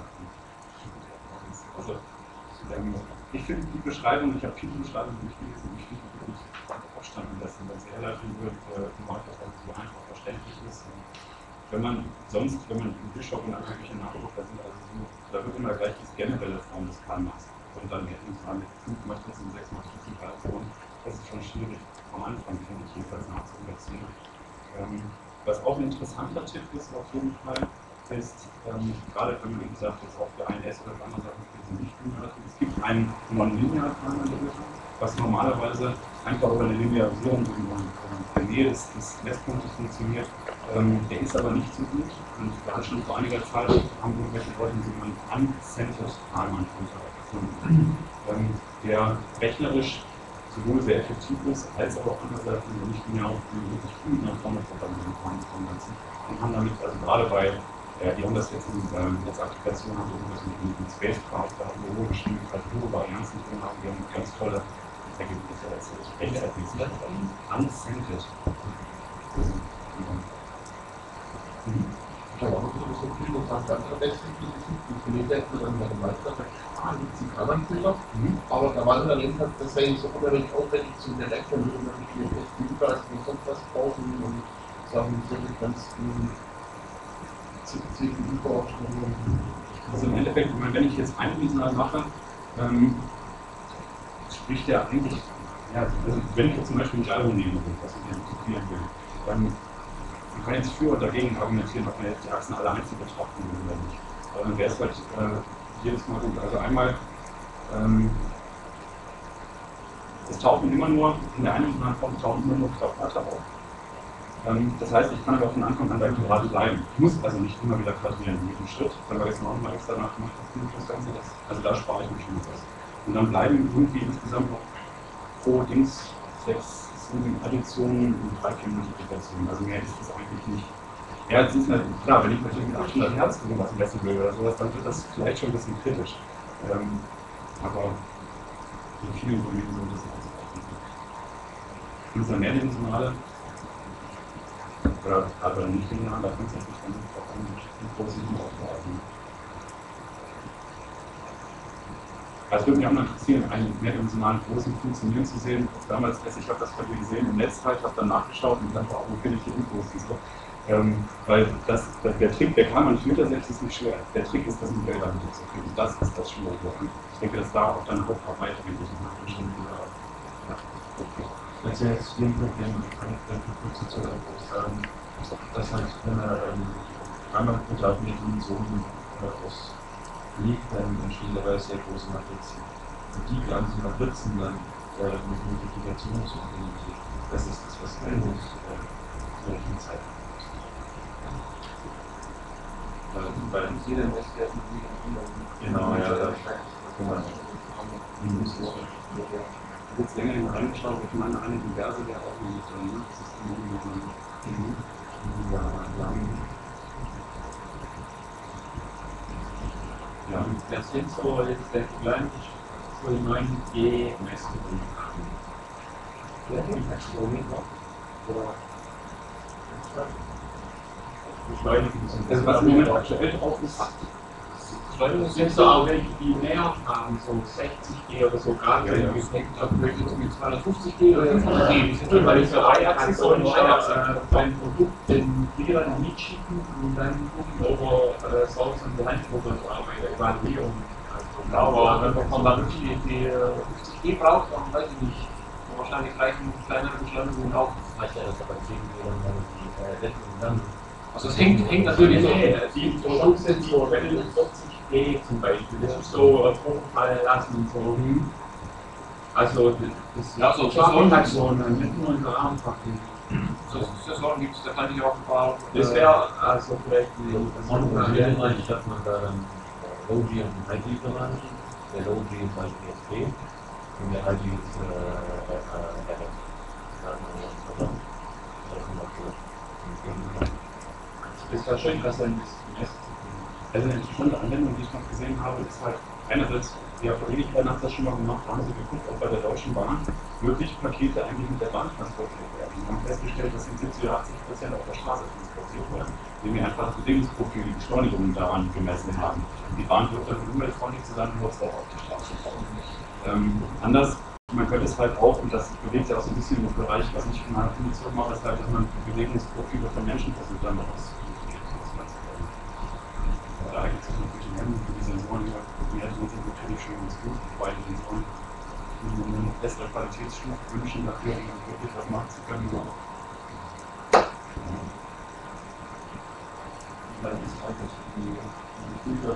Also, ähm, ich finde die Beschreibung, ich habe viele Beschreibungen durchgelesen, ich finde die wirklich verstanden lassen, weil sie relativ wird, äh, also so einfach verständlich ist. Und wenn man sonst, wenn man im Bischof und irgendwelche Nachrufer sind, also so, da wird immer gleich die generelle Form des Karl-Marx und dann hätten wir mit fünf Matrizen, sechs Matrizen, Relation, das ist schon schwierig am Anfang, finde ich jedenfalls nachzuvollziehen. Ähm, was auch ein interessanter Tipp ist, auf jeden Fall, ist, ähm, gerade wenn man eben sagt, dass auch für ein S oder für andere Sachen für nicht linear, es gibt einen non-linear Karl-Marx, was normalerweise einfach über eine Linearisierung in der Nähe des, des Messpunktes funktioniert. Ähm, der ist aber nicht so gut und da hat schon vor einiger Zeit haben irgendwelche Leute den sogenannten Uncentered Karl-Marx-Filter erfunden, ähm, der rechnerisch sowohl sehr effektiv ist, als aber auch andererseits nicht mehr auf die wirklich guten Formel-Programmieren kann. Und haben damit, also gerade bei, äh, die haben das jetzt in ähm, als Applikation, haben irgendwas mit, mit, mit Spacecraft, da haben wir hohe Geschwindigkeit, hohe Varianzen drin, haben wir haben ganz tolle Ergebnisse erzielt. Uncentered. Mhm. man ganz verlässlich funktioniert jetzt mit einem Meister, ah, die Kammernführer, aber da war der Lenker, das wäre so unheimlich aufwendig zu berechnen, wie man die Festüber, und sonst was brauchen und Sachen, die so ganz C P U-Vorstellungen. Also im Endeffekt, wenn ich jetzt ein Signal mache, ähm, spricht der eigentlich, ja, also wenn ich jetzt zum Beispiel nicht Album nehmen will, was ich hier integrieren will, dann man kann jetzt für und dagegen argumentieren, ob man jetzt die Achsen alle einzeln betrachten will oder nicht. Aber dann wäre es halt äh, jedes Mal gut. Also einmal, ähm, es tauchen immer nur, in der eindimensionalen Form tauchen immer nur Quadrate auf. Ähm, das heißt, ich kann aber von Anfang an bei Quadrat bleiben. Ich muss also nicht immer wieder quadrieren mit jedem Schritt. Dann habe ich jetzt noch mal extra nachgemacht, das Ganze. Das, also da spare ich mich schon was. Und dann bleiben irgendwie insgesamt noch pro Dings sechs Additionen und drei Multiplikationen. Also mehr ist das eigentlich nicht. Ja, es ist halt klar, wenn ich natürlich mit achthundert Hertz irgendwas messen will oder sowas, dann wird das vielleicht schon ein bisschen kritisch. Ähm, aber in vielen Domänen so das ist auch nicht. Und so mehrdimensionale oder aber nicht linear, da kommt es natürlich dann auch an die positiven Aufgaben. Also würde mich auch mal interessieren, einen mehrdimensionalen großen funktionieren zu sehen. Damals, ich habe das bei dir gesehen im Netzteil, habe dann nachgeschaut und dann war auch, wo finde ich die Infos und so. Ähm, weil das, das, der Trick, der kann man Filter selbst ist nicht schwer. Der Trick ist, das Modell damit zu kriegen. Das ist das Schwierige. Ich denke, dass da auch dann Hauptarbeit eigentlich noch bestimmt wird. Ja. Das ist ja jetzt ein Problem, kann ich dann kurz dazu sagen, das heißt, wenn er einmal Quadrat mit Dimensionen aus liegt, dann entstehen dabei sehr große Matrizen. Und die ganzen Matrizen dann äh, mit Multiplikation zu organisieren. Das ist das, was wir uns zur rechten Zeit haben. Weil jeder Messwert mit Genau, ja, da kann man jetzt länger hin reingeschaut, ich meine, eine Inverse wäre auch noch mit drin. Das ist die ja, der Sensor jetzt der kleine so neun G Messungen. Ja, die Astrometer oder Beschleunigung. Also was im Moment aktuell drauf ist, Beschleunigungssensor, auch welche die mehr haben, so sechzig G oder so Grad. Ja, ja. Ich denke, da möchte ich mit zweihundertfünfzig G oder fünfzig G. Die sind weil ich Dreiachse so ein beim Produkt den Lehrer dann mitschicken und dann gucken, ob er Source und Behandlung bei der Evaluierung. Aber wenn man dann wirklich die fünfzig G braucht, dann weiß ich nicht. Wahrscheinlich reichen kleinere Beschleunigungen auch. Reicht ja das aber zehn G und dann die Rechnung dann. Also es hängt, hängt natürlich nee, die Produktsensor, wenn du vierzig G zum Beispiel, das ist so auf Hochfall lassen und so. Also das ja, so Sensoren hat so einen nicht nur einen Rahmenpacken. So Sensoren gibt es, da kann ich auch ein paar. Das wäre also vielleicht die eigentlich hat man da dann Low G und High G benannt. Der Low G ist halt E S P und der High G ist R F. Das war schön, dass er ein bisschen lässt. also eine interessante Anwendung, die ich noch gesehen habe, ist halt einerseits, ja, vor Ewigkeiten haben das schon mal gemacht, haben sie geguckt, ob bei der Deutschen Bahn wirklich Pakete eigentlich mit der Bahn transportiert werden. Sie haben festgestellt, dass in siebzig oder achtzig Prozent auf der Straße transportiert werden, indem wir einfach das Bewegungsprofil, die Beschleunigungen daran gemessen haben. Die Bahn wird dann umweltfreundlich zu sein, nutzt auch auf die Straße. Ähm, anders, man könnte es halt auch, und das bewegt sich auch so ein bisschen im Bereich, was ich in meiner Definition mache, ist halt, dass man Bewegungsprofile von Menschen versucht, dann noch aus. Da gibt es natürlich Hemden für die Sensoren, die kombiniert sind, sind natürlich schon ganz gut. Beide Sensoren müssen eine bessere Qualitätsstufe wünschen, dafür, um wirklich was machen zu können. Weil das halt die Filter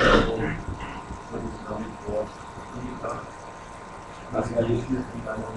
also ja, hier ist mit einem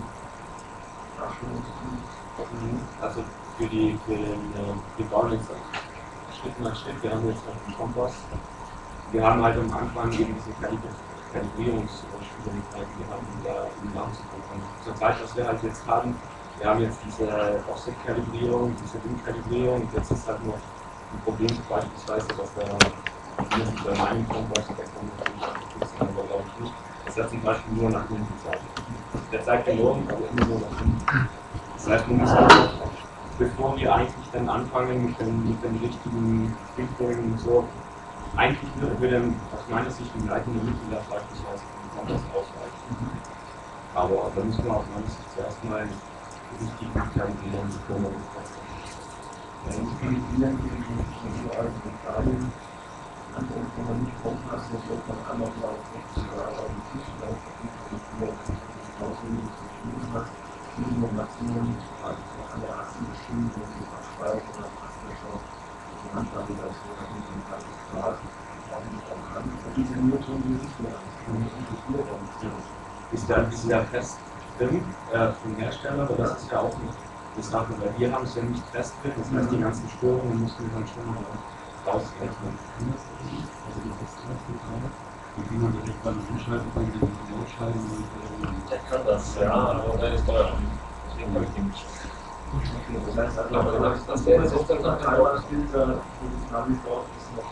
Also für die für den die Baulinks Schritt nach Schritt, wir haben jetzt noch einen Kompass. Wir haben halt am Anfang eben diese Kalibrierungsschwierigkeiten gehabt, um da in den Namen zu kommen. Zurzeit, was wir halt jetzt haben, wir haben jetzt diese Offset-Kalibrierung, diese Windkalibrierung, und jetzt ist halt noch ein Problem, beispielsweise, dass der zumindest bei meinem Kompass, der kann natürlich auch nicht, aber glaube ich nicht, das hat zum Beispiel nur nach hinten gezeigt. Der zeigt den Norden, aber immer nur nach hinten. Das heißt, man muss auch, bevor wir eigentlich dann anfangen mit den, mit den richtigen Filtern und so, eigentlich würde aus meiner Sicht ein leitender Mittelwert beispielsweise besonders ausreichen. Aber da müssen wir aus meiner Sicht zuerst mal sich die Möglichkeit geben, die Firma zu Ja, ich kann mit Ihnen die alten Italien Antwort kann man nicht kommen lassen, das wird man einmal auf sechzig Jahre auf den Tisch laufen, Minimum, Maximum, also an der Achse bestimmt, wenn Sie abschreiben oder Achse die Handhabe das so, dass man den Tag Grad auch nicht auch kann. Und diese Newton, die nicht mehr ist der, ist der fest drin äh, vom Hersteller, aber das ist ja auch nicht eine Sache, weil wir haben es ja nicht fest drin, das heißt die ganzen Störungen müssen wir dann schon mal rausrechnen. Also die Festplatten, wie man direkt beim Umschalten kann, den Ausschalten und Der kann das, ja, aber der ist teuer. Deswegen habe ich den nicht. Das heißt, also, Aber das, das wäre jetzt auch dann das Filter, wo das Navi drauf ist, noch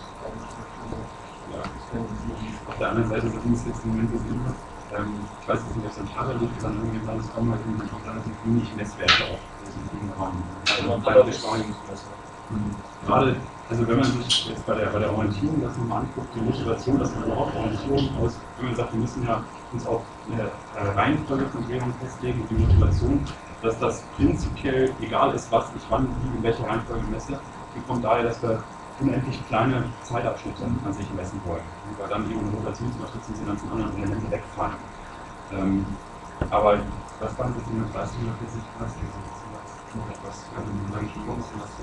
ja. Auf der anderen Seite sind es jetzt im Moment so, ähm, ich weiß jetzt nicht, ob es an Java liegt, sondern irgendwie alles kommen halt irgendwie relativ wenig Messwerte auf diesen Dingen haben. Also bei Beschleunigungsmesser. Gerade, also wenn man sich jetzt bei der, bei der Orientierung das nochmal anguckt, die Motivation, dass man überhaupt Orientierung aus, wenn man sagt, wir müssen ja uns auf eine äh, Reihenfolge von Drehungen festlegen und die Motivation, dass das prinzipiell egal ist, was ich wann, wie, in welcher Reihenfolge messe, die kommt daher, dass wir unendlich kleine Zeitabschnitte an sich messen wollen. Weil dann eben Rotationsmatrizen die ganzen anderen Elemente wegfallen. Ähm, aber was dann mit den dreihundertvierzig Grad noch etwas lang schon ist, was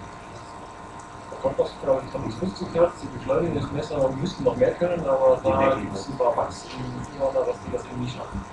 Da kommt was, glaube ich, von fünfzig Hertz, die Beschleunigungsmesser müssten noch mehr können, aber da gibt es ein paar Bugs im Firma, dass die das irgendwie nicht schaffen.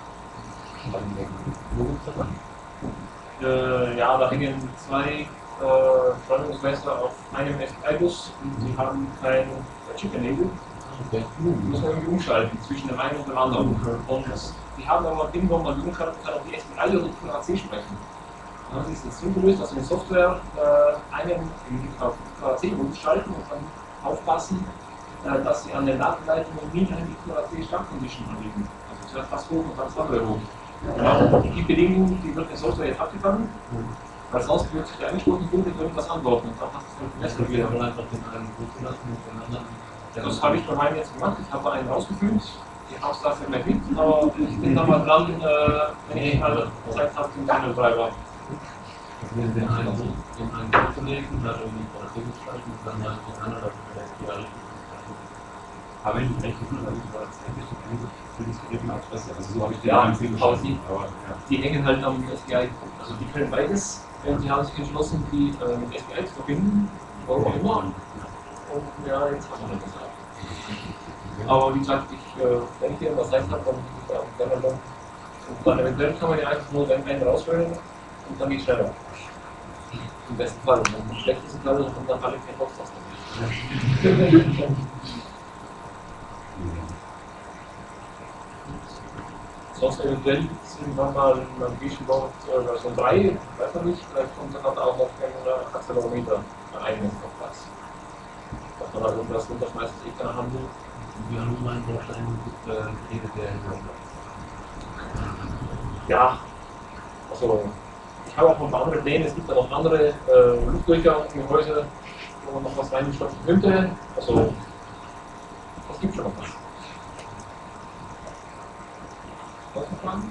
Wo gibt es das an? Äh, ja, da hängen zwei äh, Beschleunigungsmesser auf einem S P I-Bus und die haben kein Chip-Enable. Okay. Die muss man irgendwie umschalten zwischen dem einen und dem anderen. Und die haben aber ein Ding, wo man umschalten kann, ob die S P I oder die Q A C sprechen. Dann haben sie es jetzt so gelöst, dass wir in Software äh, einen im Q A C umschalten und dann aufpassen, äh, dass sie an den Datenleitungen nie an die Q A C Startcondition anlegen. Also zuerst fast hoch und dann Software hoch. Genau. Die Bedingung, die wird in Software jetzt abgefangen, weil sonst wird sich der angesprochene Kunde irgendwas antworten und dann hast du es halt Wir wieder. wollen einfach den einen gut lassen und den anderen. Das habe ich bei meinem jetzt gemacht, ich habe einen rausgefüllt, die habe es dafür mehr mit, aber ich bin da mal dran, äh, wenn ich mal Zeit habe, den Channel Driver. Also wir den einen so, den einen vorzulegen, dann irgendwie vor der Tür gestalten und dann mal den anderen dafür vielleicht wieder richtig. Aber wenn ich recht gefunden habe, war das eigentlich für die skripten Adresse. Also so habe ich den Ja, einzigen aber geschaffen. die- Aber ja. Die hängen halt am S P I. Also die können beides, und die haben sich entschlossen, die äh, mit S P I zu verbinden, warum auch immer. Und ja, jetzt haben wir das. Aber wie gesagt, ich, äh, wenn ich hier was Zeit habe, dann gehe ich da auch gerne lang. Und dann eventuell kann man ja einfach nur den einen rausholen und dann geht es schneller. Im besten Fall. Und im schlechtesten Fall kommt dann alle kein Boxtasten. Sonst eventuell irgendwann mal ein Navigation-Board äh, Version drei, weiß man nicht, vielleicht kommt dann halt auch noch ein Accelerometer, ein eigenes auf Platz. Dass man da irgendwas runterschmeißt, das eh keiner haben will. Wir haben nur einen Baustein mit Geräte, der in Ja, also ich habe auch noch ein paar andere Pläne, es gibt ja noch andere äh, Luftdurchgang im Gehäuse, wo man noch was reinstopfen könnte. Also, das gibt schon noch was. Was noch Fragen?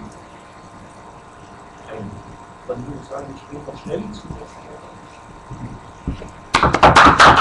Nein. Dann würde ich sagen, ich springe noch schnell zu.